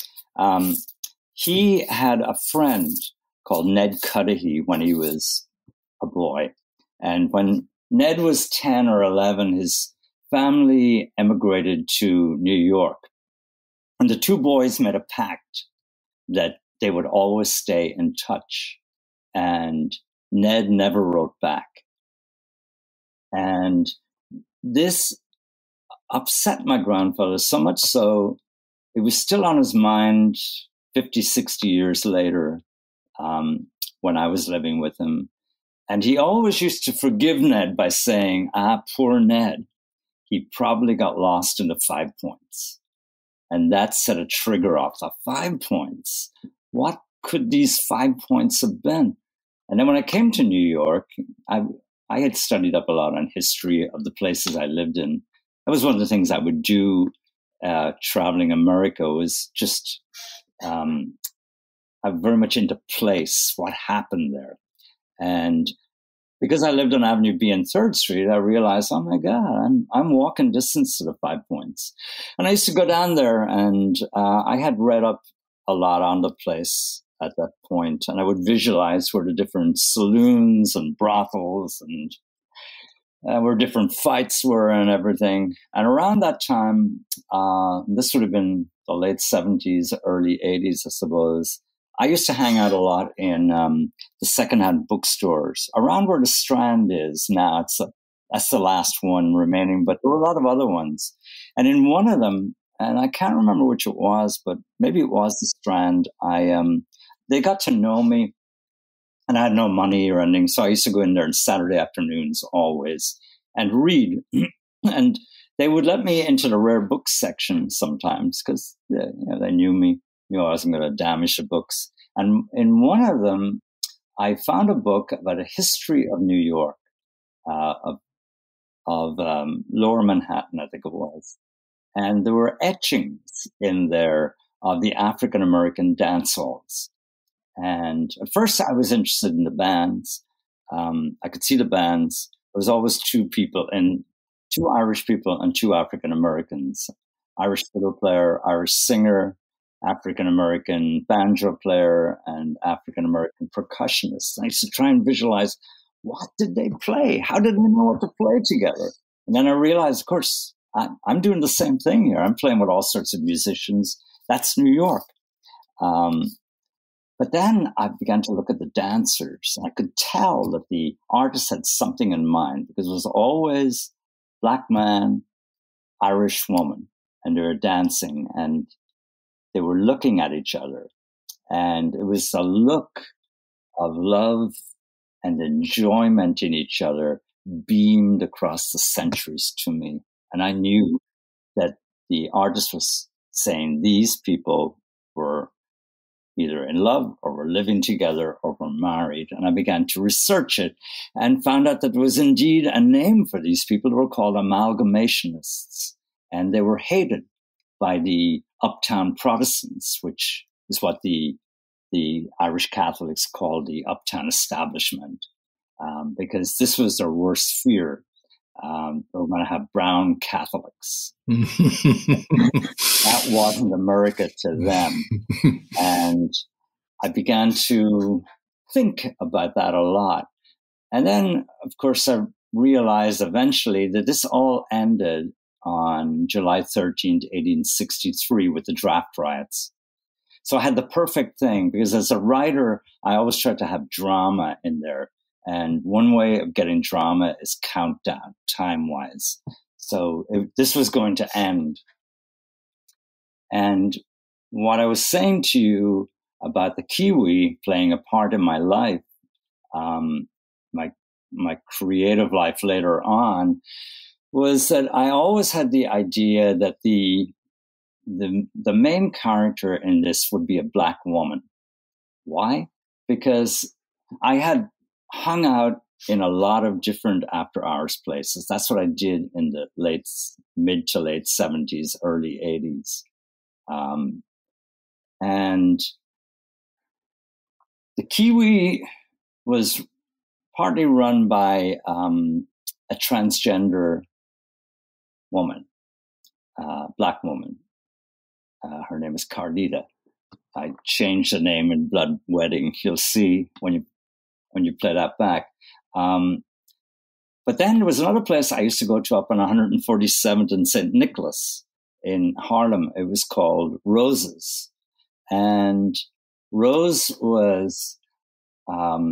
Speaker 1: He had a friend called Ned Cudahy when he was a boy. And when Ned was 10 or 11, his family emigrated to New York. And the two boys made a pact that they would always stay in touch. And Ned never wrote back. And this upset my grandfather so much so it was still on his mind 50, 60 years later, when I was living with him. And he always used to forgive Ned by saying, poor Ned. He probably got lost in the 5 Points. And that set a trigger off. The 5 Points. What could these 5 points have been? And then when I came to New York, I had studied up a lot on history of the places I lived in. That was one of the things I would do traveling America was just very much into place, what happened there. And because I lived on Avenue B and 3rd Street, I realized, oh my God, I'm walking distance to the 5 Points. And I used to go down there, and I had read up a lot on the place at that point, and I would visualize where the different saloons and brothels and where different fights were and everything. And around that time, this would have been the late 70s, early 80s, I suppose, I used to hang out a lot in the secondhand bookstores around where the Strand is now. That's the last one remaining, but there were a lot of other ones. And in one of them, and I can't remember which it was, but maybe it was the Strand, they got to know me, and I had no money or anything. So I used to go in there on Saturday afternoons always and read. And they would let me into the rare books section sometimes because they knew me. I wasn't going to damage the books. And in one of them, I found a book about a history of New York, of Lower Manhattan, I think it was. And there were etchings in there of the African-American dance halls. And at first I was interested in the bands. I could see the bands. There was always two Irish people and 2 African-Americans, Irish fiddle player, Irish singer, African-American banjo player, and African-American percussionist. I used to try and visualize, what did they play? How did they know what to play together? And then I realized, of course, I'm doing the same thing here. I'm playing with all sorts of musicians. That's New York. But then I began to look at the dancers. I could tell that the artist had something in mind because it was always Black man, Irish woman, and they were dancing and they were looking at each other. And it was a look of love and enjoyment in each other beamed across the centuries to me. And I knew that the artist was saying these people were either in love or were living together or were married. And I began to research it and found out that there was indeed a name for these people. They were called amalgamationists. And they were hated by the uptown Protestants, which is what the Irish Catholics called the uptown establishment, because this was their worst fear. They were going to have brown Catholics. That wasn't America to them. And I began to think about that a lot. And then, of course, I realized eventually that this all ended on July 13th, 1863 with the draft riots. So I had the perfect thing because as a writer, I always try to have drama in there. And one way of getting drama is countdown, time-wise. So this was going to end. And what I was saying to you about the Kiwi playing a part in my life, my creative life later on, was that I always had the idea that the main character in this would be a Black woman. Why? Because I had hung out in a lot of different after-hours places. That's what I did in the mid to late 70s, early 80s. And the Kiwi was partly run by a transgender woman, Black woman. Her name is Carlita. I changed the name in Blood Wedding. You'll see when you play that back. But then there was another place I used to go to up on 147th and St. Nicholas in Harlem. It was called Rose's. And Rose was a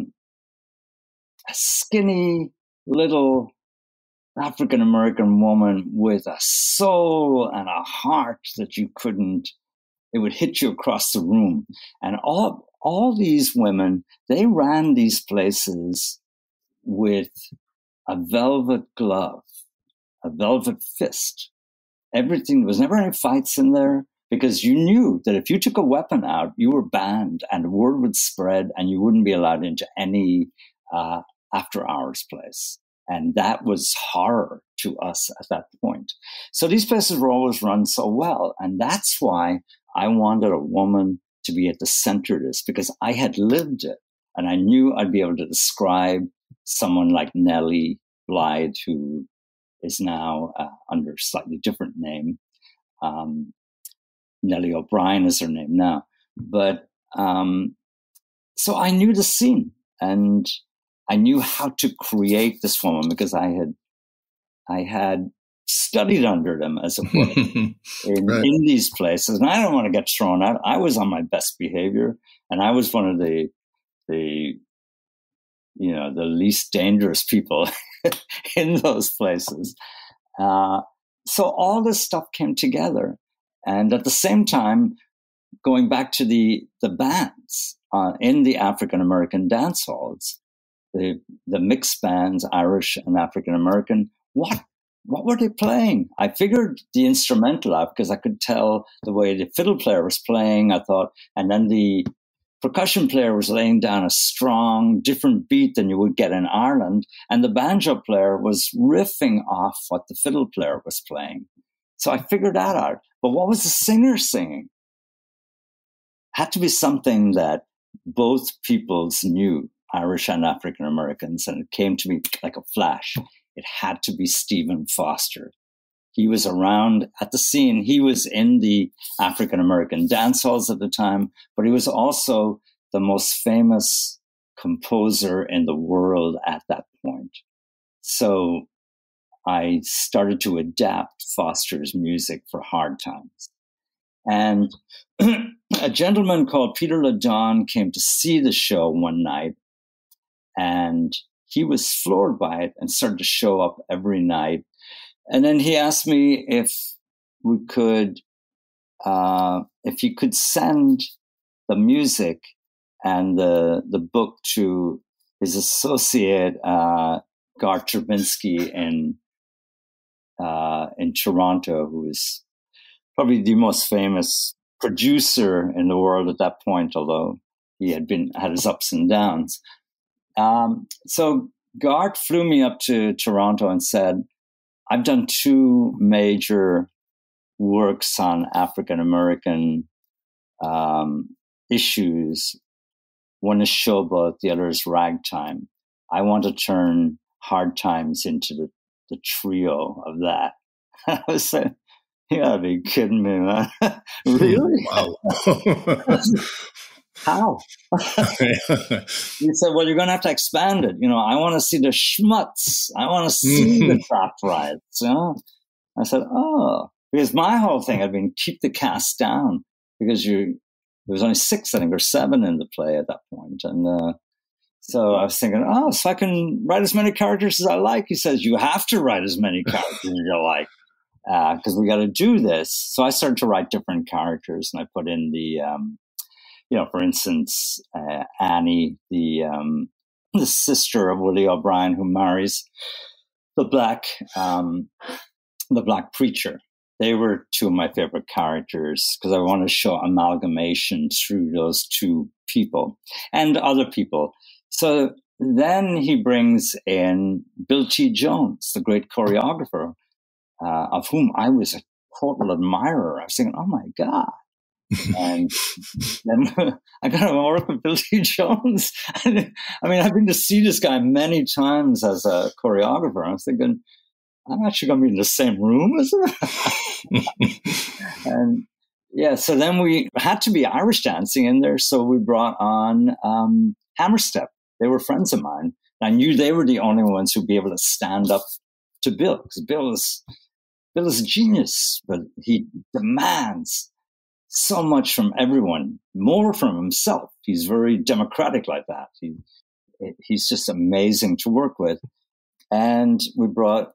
Speaker 1: skinny little African-American woman with a soul and a heart that it would hit you across the room. And all these women, they ran these places with a velvet glove, a velvet fist. Everything, there was never any fights in there because you knew that if you took a weapon out, you were banned and the word would spread and you wouldn't be allowed into any after-hours place. And that was horror to us at that point. So these places were always run so well. And that's why I wanted a woman to be at the center of this, because I had lived it. And I knew I'd be able to describe someone like Nellie Blythe, who is now under a slightly different name. Nellie O'Brien is her name now. But so I knew the scene, and I knew how to create this woman because I had studied under them, as it were, in these places. And I don't want to get thrown out. I was on my best behavior, and I was one of the least dangerous people in those places. So all this stuff came together. And at the same time, going back to the bands in the African-American dance halls, the mixed bands, Irish and African-American, what were they playing? I figured the instrumental out because I could tell the way the fiddle player was playing, I thought, and then the percussion player was laying down a strong, different beat than you would get in Ireland, and the banjo player was riffing off what the fiddle player was playing. So I figured that out. But what was the singer singing? Had to be something that both peoples knew, Irish and African Americans, and it came to me like a flash. It had to be Stephen Foster. He was around at the scene. He was in the African American dance halls at the time, but he was also the most famous composer in the world at that point. So I started to adapt Foster's music for hard times. And a gentleman called Peter LaDon came to see the show one night, and he was floored by it and started to show up every night. And then he asked me if we could, if he could send the music and the book to his associate, Garth Drabinsky in Toronto, who is probably the most famous producer in the world at that point, although he had his ups and downs. So Garth flew me up to Toronto and said, I've done two major works on African-American issues. One is Showboat, the other is Ragtime. I want to turn Hard Times into the trio of that. I was saying, you gotta be kidding me, man. Really?
Speaker 2: Wow.
Speaker 1: How? He said, well, you're going to have to expand it. I want to see the schmutz. I want to see the craft riots. I said, oh, because my whole thing had been keep the cast down, because there was only 6, I think, or 7 in the play at that point. And so I was thinking, so I can write as many characters as I like. He says, you have to write as many characters as you like, because we got to do this. So I started to write different characters, and I put in the, for instance, Annie, the sister of Willie O'Brien, who marries the black preacher. They were two of my favorite characters because I want to show amalgamation through those two people and other people. So then he brings in Bill T. Jones, the great choreographer, of whom I was a total admirer. I was thinking, oh my God. And then I got to work with Bill T. Jones. I mean, I've been to see this guy many times as a choreographer. I was thinking, I'm actually going to be in the same room as him. And yeah, so then we had to be Irish dancing in there. So we brought on Hammerstep. They were friends of mine. I knew they were the only ones who'd be able to stand up to Bill, because Bill is a genius, but he demands so much from everyone, more from himself. He's very democratic like that. He's just amazing to work with. And we brought,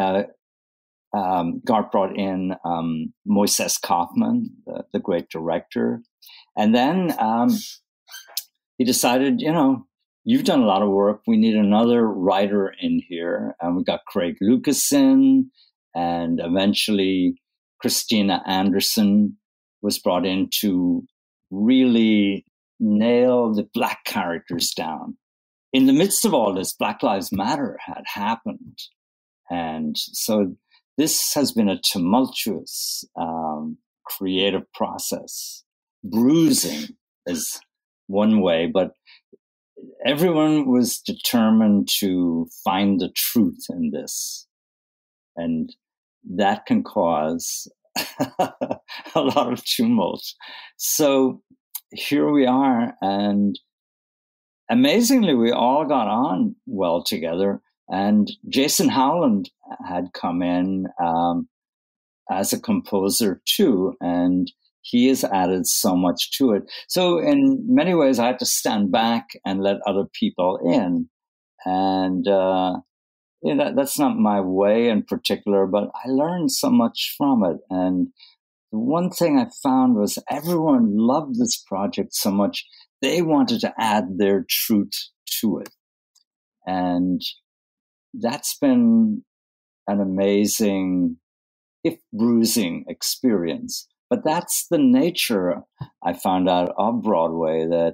Speaker 1: Garth brought in Moises Kaufman, the great director. And then he decided, you've done a lot of work. We need another writer in here. And we got Craig Lucas in, and eventually Christina Anderson was brought in to really nail the black characters down. in the midst of all this, Black Lives Matter had happened. And so this has been a tumultuous, creative process. Bruising is one way, but everyone was determined to find the truth in this. And that can cause a lot of tumult. So here we are, and amazingly, we all got on well together. And Jason Howland had come in as a composer too, and he has added so much to it. So in many ways, I had to stand back and let other people in. And that's not my way in particular, but I learned so much from it. And the one thing I found was everyone loved this project so much, they wanted to add their truth to it. And that's been an amazing, if bruising, experience. But that's the nature, I found out, of Broadway, that,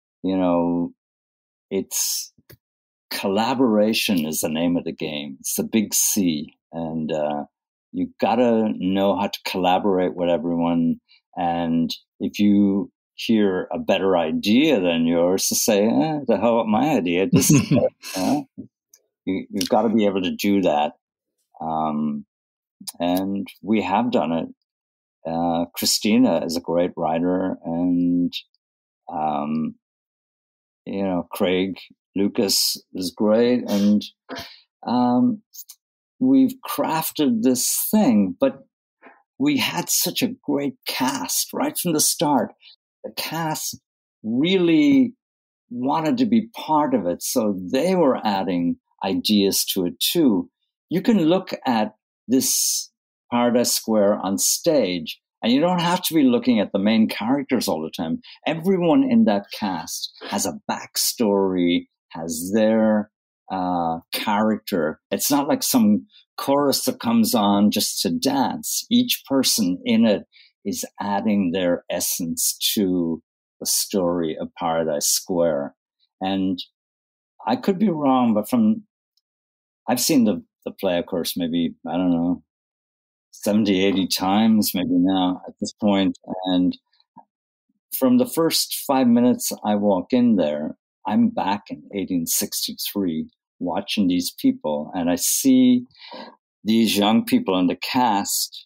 Speaker 1: it's collaboration is the name of the game. It's the big C. And you got to know how to collaborate with everyone. And if you hear a better idea than yours, to say, the hell with my idea. This is you've got to be able to do that. And we have done it. Christina is a great writer, and Craig Lucas is great, and we've crafted this thing, but we had such a great cast right from the start. The cast really wanted to be part of it, so they were adding ideas to it too. You can look at this Paradise Square on stage, and you don't have to be looking at the main characters all the time. Everyone in that cast has a backstory, has their character. It's not like some chorus that comes on just to dance. Each person in it is adding their essence to the story of Paradise Square. And I could be wrong, but I've seen the play, of course, maybe, 70, 80 times maybe now at this point. And from the first 5 minutes I walk in there, I'm back in 1863 watching these people, and I see these young people in the cast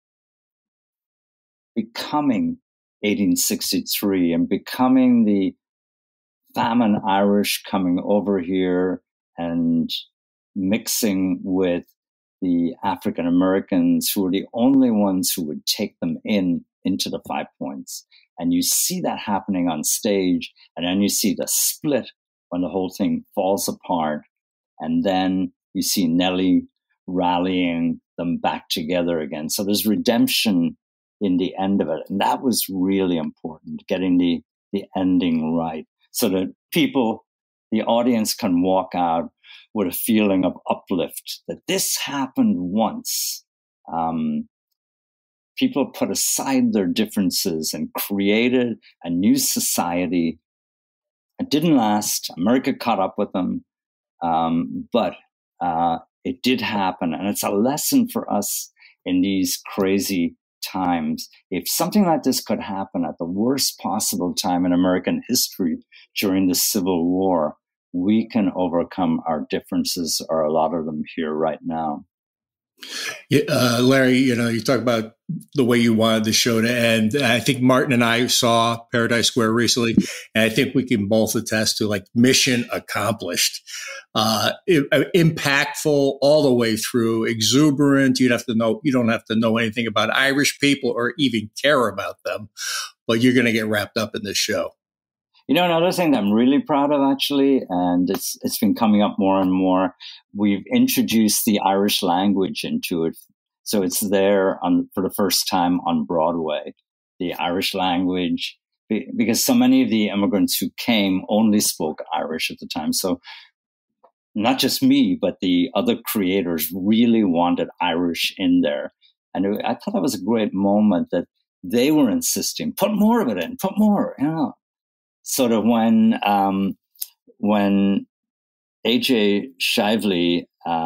Speaker 1: becoming 1863 and becoming the famine Irish coming over here and mixing with the African Americans, who were the only ones who would take them into the 5 Points. And you see that happening on stage, and then you see the split when the whole thing falls apart. And then you see Nellie rallying them back together again. So there's redemption in the end of it. And that was really important, getting the ending right, so that the audience can walk out with a feeling of uplift, that this happened once. People put aside their differences and created a new society. It didn't last. America caught up with them. But it did happen. And it's a lesson for us in these crazy times. If something like this could happen at the worst possible time in American history during the Civil War, we can overcome our differences, or a lot of them here right now.
Speaker 2: Yeah, Larry, you talk about the way you wanted the show to end. I think Martin and I saw Paradise Square recently, and I think we can both attest to mission accomplished, impactful all the way through, exuberant. You don't have to know anything about Irish people or even care about them, but you're going to get wrapped up in this show.
Speaker 1: Another thing that I'm really proud of, actually, and it's been coming up more and more, we've introduced the Irish language into it. So it's there for the first time on Broadway, the Irish language, because so many of the immigrants who came only spoke Irish at the time. So not just me, but the other creators really wanted Irish in there. And I thought that was a great moment that they were insisting, put more of it in, put more, So that when A.J. Shively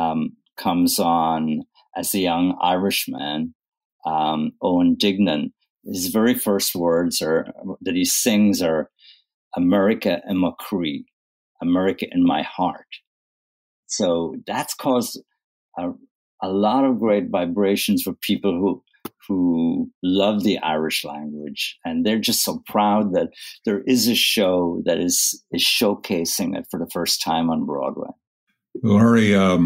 Speaker 1: comes on as a young Irishman, Owen Dignan. His very first words that he sings are "America in my Cree," America in my heart. So that's caused a lot of great vibrations for people who love the Irish language, and they're just so proud that there is a show that is showcasing it for the first time on Broadway.
Speaker 3: Larry, I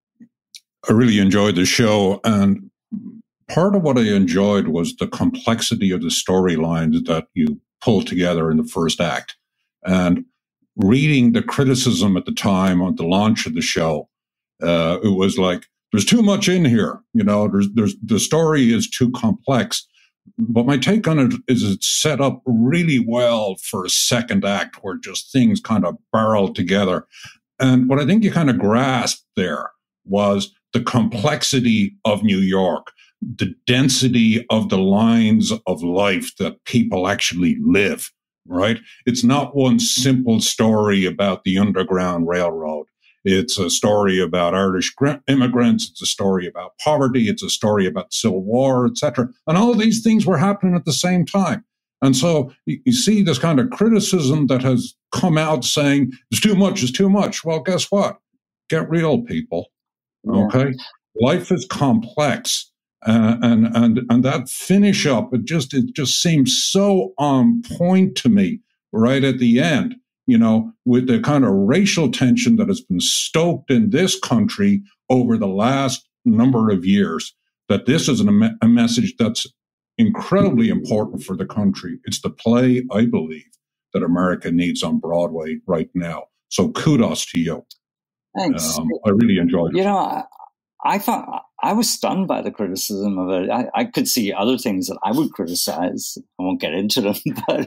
Speaker 3: really enjoyed the show, and part of what I enjoyed was the complexity of the storylines that you pulled together in the first act. And reading the criticism at the time on the launch of the show, it was like, there's too much in here. There's the story is too complex. But my take on it is it's set up really well for a second act where just things kind of barrel together. And what I think you kind of grasped there was the complexity of New York, the density of the lines of life that people actually live, right? It's not one simple story about the Underground Railroad. It's a story about Irish immigrants. It's a story about poverty. It's a story about the Civil War, etc. And all these things were happening at the same time. And so you see this kind of criticism that has come out saying, it's too much, it's too much. Well, guess what? Get real, people. Okay? Yeah. Life is complex. And that finish up, it just seems so on point to me right at the end, with the kind of racial tension that has been stoked in this country over the last number of years, that this is a message that's incredibly important for the country. It's the play, I believe, that America needs on Broadway right now. So kudos to you.
Speaker 1: Thanks.
Speaker 3: I really enjoyed it.
Speaker 1: I thought I was stunned by the criticism of it. I could see other things that I would criticize. I won't get into them, but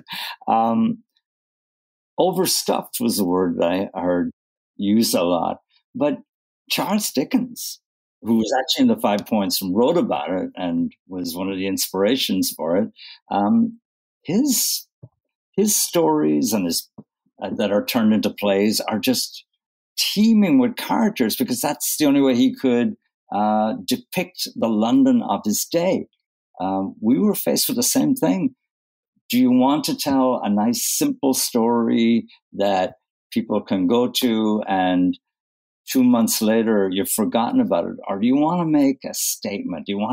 Speaker 1: overstuffed was the word that I heard used a lot. But Charles Dickens, who was actually in the 5 Points and wrote about it and was one of the inspirations for it, his stories and his that are turned into plays are just teeming with characters, because that's the only way he could depict the London of his day. We were faced with the same thing. Do you want to tell a nice, simple story that people can go to and 2 months later you've forgotten about it? Or do you want to make a statement? Do you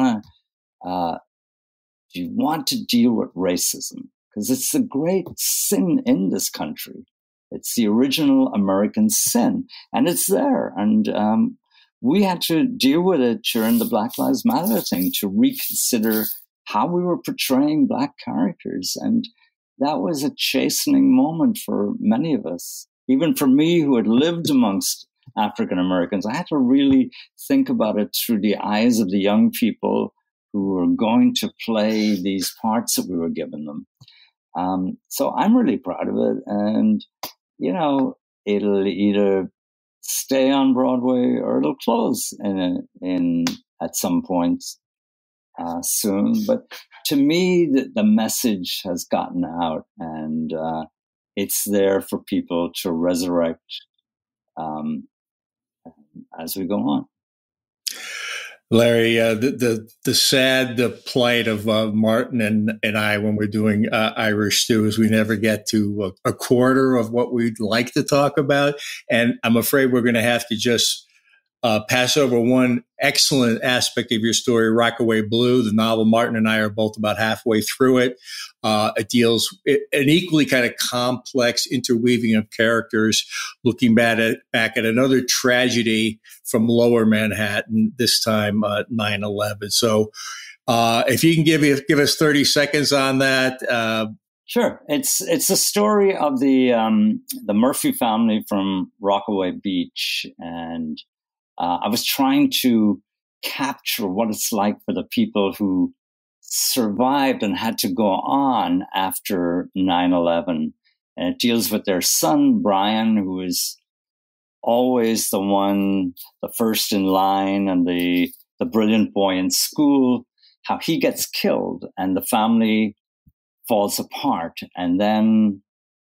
Speaker 1: want to deal with racism? Because it's a great sin in this country. It's the original American sin, and it's there. And we had to deal with it during the Black Lives Matter thing to reconsider how we were portraying Black characters. And that was a chastening moment for many of us. Even for me, who had lived amongst African Americans, I had to really think about it through the eyes of the young people who were going to play these parts that we were giving them. So I'm really proud of it. And, it'll either stay on Broadway or it'll close at some point soon. But to me, the message has gotten out, and it's there for people to resurrect as we go on.
Speaker 2: Larry, the sad plight of Martin and I when we're doing Irish Stew is we never get to a quarter of what we'd like to talk about. And I'm afraid we're going to have to just pass over one excellent aspect of your story, Rockaway Blue, the novel. Martin and I are both about halfway through it. It deals an equally kind of complex interweaving of characters, looking back at another tragedy from Lower Manhattan, this time 9/11. So if you can give us 30 seconds on that.
Speaker 1: Sure. It's a story of the Murphy family from Rockaway Beach, and I was trying to capture what it's like for the people who survived and had to go on after 9/11. And it deals with their son, Brian, who is always the first in line and the brilliant boy in school, how he gets killed and the family falls apart. And then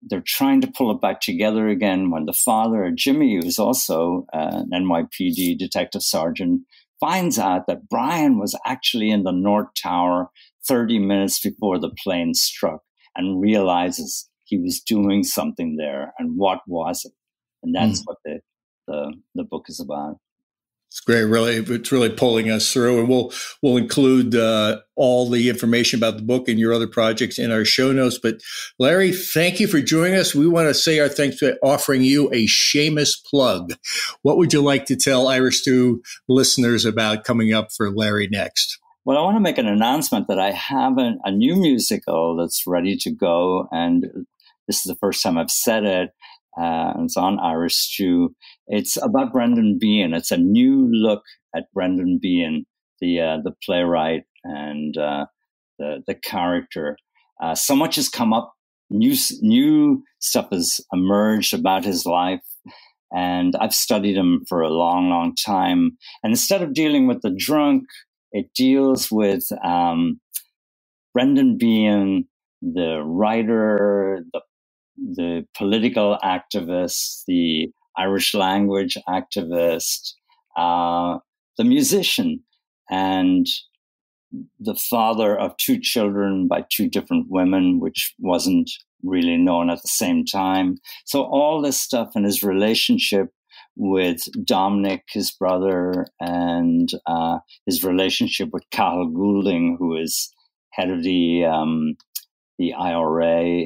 Speaker 1: they're trying to pull it back together again when the father, Jimmy, who's also an NYPD detective sergeant, finds out that Brian was actually in the North Tower 30 minutes before the plane struck and realizes he was doing something there. And what was it? And that's what the book is about.
Speaker 2: It's great. Really, it's really pulling us through, and we'll include all the information about the book and your other projects in our show notes. But Larry, thank you for joining us. We want to say our thanks for offering you a shameless plug. What would you like to tell Irish Stew listeners about coming up for Larry next?
Speaker 1: Well, I want to make an announcement that I have a new musical that's ready to go, and this is the first time I've said it. It's on Irish Stew. It's about Brendan Behan. It's a new look at Brendan Behan, the playwright and the character. So much has come up. New stuff has emerged about his life, and I've studied him for a long, long time. And instead of dealing with the drunk, it deals with Brendan Behan, the writer, the political activist, the Irish language activist, the musician, and the father of two children by two different women, which wasn't really known at the same time. So all this stuff and his relationship with Dominic, his brother, and his relationship with Cathal Goulding, who is head of the IRA.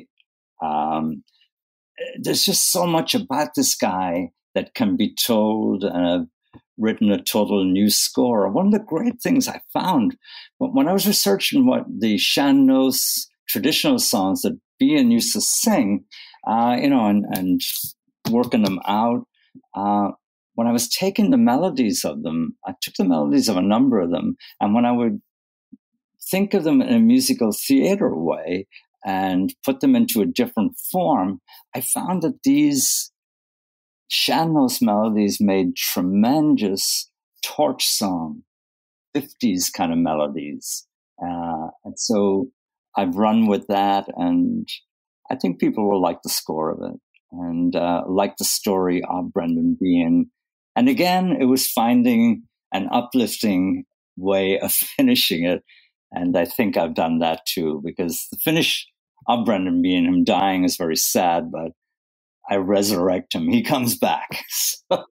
Speaker 1: There's just so much about this guy that can be told, and I've written a total new score. One of the great things I found when I was researching what the Sean-Nós traditional songs that Behan used to sing, and working them out, when I was taking the melodies of them, I took the melodies of a number of them, and when I would think of them in a musical theater way, and put them into a different form, I found that these Sean-Nós melodies made tremendous torch song, 50s kind of melodies. And so I've run with that, and I think people will like the score of it and like the story of Brendan Behan. And again, it was finding an uplifting way of finishing it. And I think I've done that too, because the finish of Brendan Behan, him dying, is very sad, but I resurrect him. He comes back. So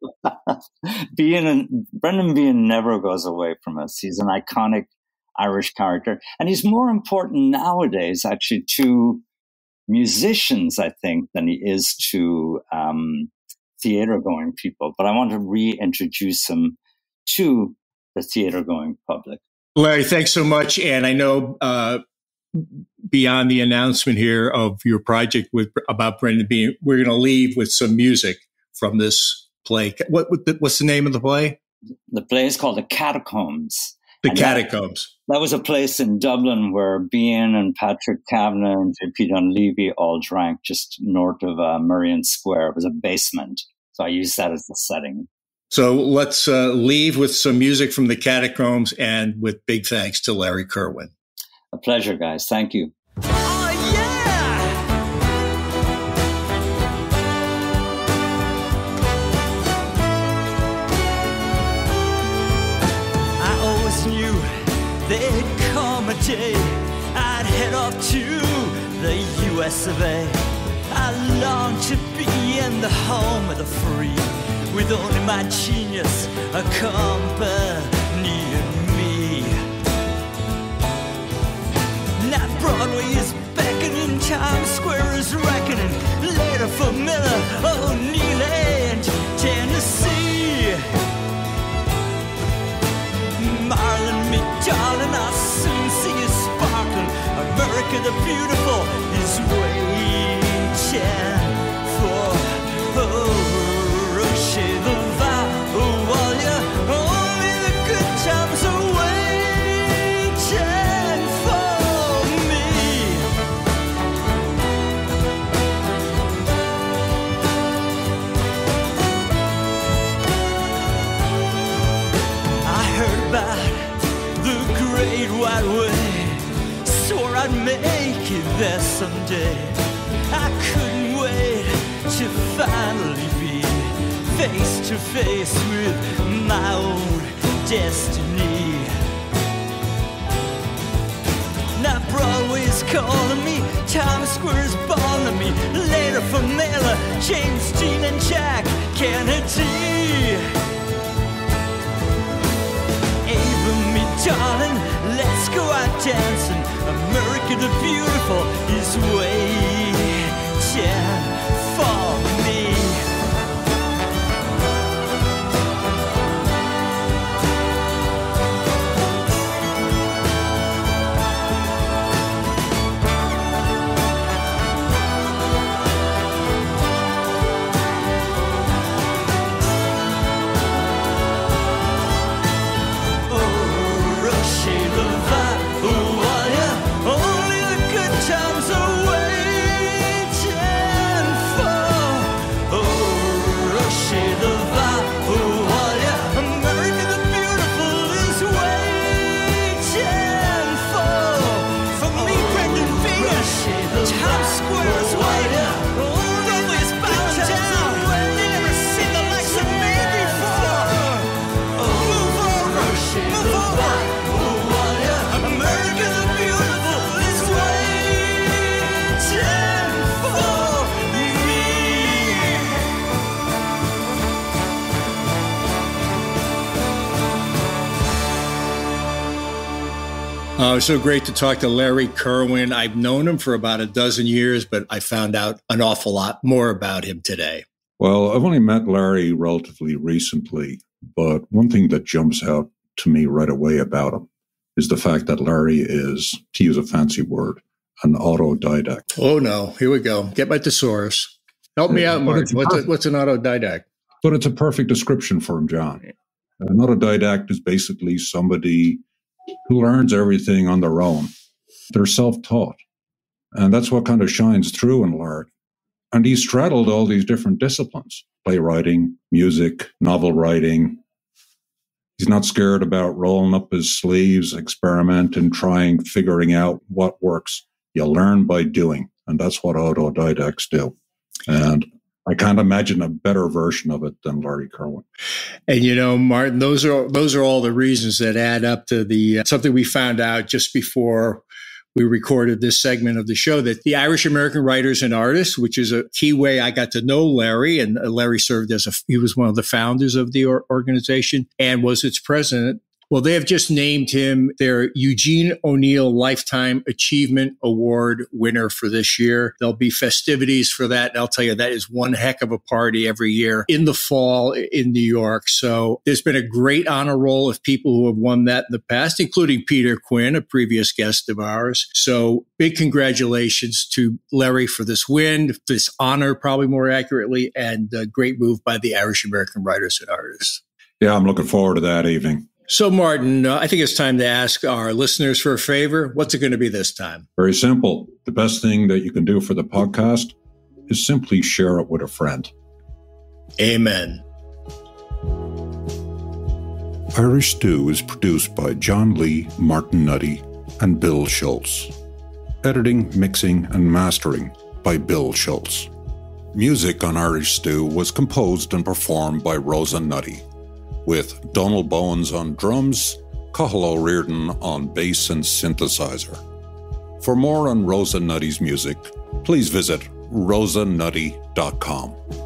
Speaker 1: Brendan Behan never goes away from us. He's an iconic Irish character. And he's more important nowadays, actually, to musicians, I think, than he is to theater-going people. But I want to reintroduce him to the theater-going public.
Speaker 2: Larry, thanks so much. And I know beyond the announcement here of your project about Brendan Behan, we're going to leave with some music from this play. What's the name of the play?
Speaker 1: The play is called The Catacombs.
Speaker 2: The Catacombs.
Speaker 1: That was a place in Dublin where Behan and Patrick Kavanagh and J.P. Dunleavy all drank just north of Merrion Square. It was a basement. So I used that as the setting.
Speaker 2: So let's leave with some music from The Catacombs, and with big thanks to Larry Kirwan.
Speaker 1: A pleasure, guys. Thank you.
Speaker 4: Oh, yeah! I always knew there'd come a day I'd head off to the US of A. I longed to be in the home of the free, with only my genius accompanying me. Now Broadway is beckoning, Times Square is reckoning, later for Miller, O'Neill and Tennessee. Marlon, me darling, I'll soon see you sparkle. America the beautiful is waiting for I'd make it there someday. I couldn't wait face to face with my own destiny. Now Broadway's calling me, Times Square's balling me, later for Miller, James Dean and Jack Kennedy. Ava, me darling, let's go out dancing. America the beautiful is waiting for me.
Speaker 2: Oh, it's so great to talk to Larry Kirwan. I've known him for about a dozen years, but I found out an awful lot more about him today.
Speaker 3: Well, I've only met Larry relatively recently, but one thing that jumps out to me right away about him is the fact that Larry is, to use a fancy word, an autodidact.
Speaker 2: Oh, no. Here we go. Get my thesaurus. Help me out, Martin. What's an autodidact?
Speaker 3: But it's a perfect description for him, John. An autodidact is basically somebody who learns everything on their own. They're self-taught. And that's what kind of shines through in Larry. And he straddled all these different disciplines: playwriting, music, novel writing. He's not scared about rolling up his sleeves, experimenting, trying, figuring out what works. You learn by doing. And that's what autodidacts do. And I can't imagine a better version of it than Larry Kirwan.
Speaker 2: And, you know, Martin, those are all the reasons that add up to the something we found out just before we recorded this segment of the show, that the Irish American Writers and Artists, which is a key way I got to know Larry, and Larry served he was one of the founders of the organization and was its president. Well, they have just named him their Eugene O'Neill Lifetime Achievement Award winner for this year. There'll be festivities for that. And I'll tell you, that is one heck of a party every year in the fall in New York. So there's been a great honor roll of people who have won that in the past, including Peter Quinn, a previous guest of ours. So big congratulations to Larry for this win, this honor, probably more accurately, and a great move by the Irish American Writers and Artists.
Speaker 3: Yeah, I'm looking forward to that evening.
Speaker 2: So, Martin, I think it's time to ask our listeners for a favor. What's it going to be this time?
Speaker 3: Very simple. The best thing that you can do for the podcast is simply share it with a friend.
Speaker 2: Amen.
Speaker 3: Irish Stew is produced by John Lee, Martin Nutty, and Bill Schultz. Editing, mixing, and mastering by Bill Schultz. Music on Irish Stew was composed and performed by Rosa Nutty, with Donald Bowens on drums, Cathal O'Riordan on bass and synthesizer. For more on Rosa Nutty's music, please visit rosanutty.com.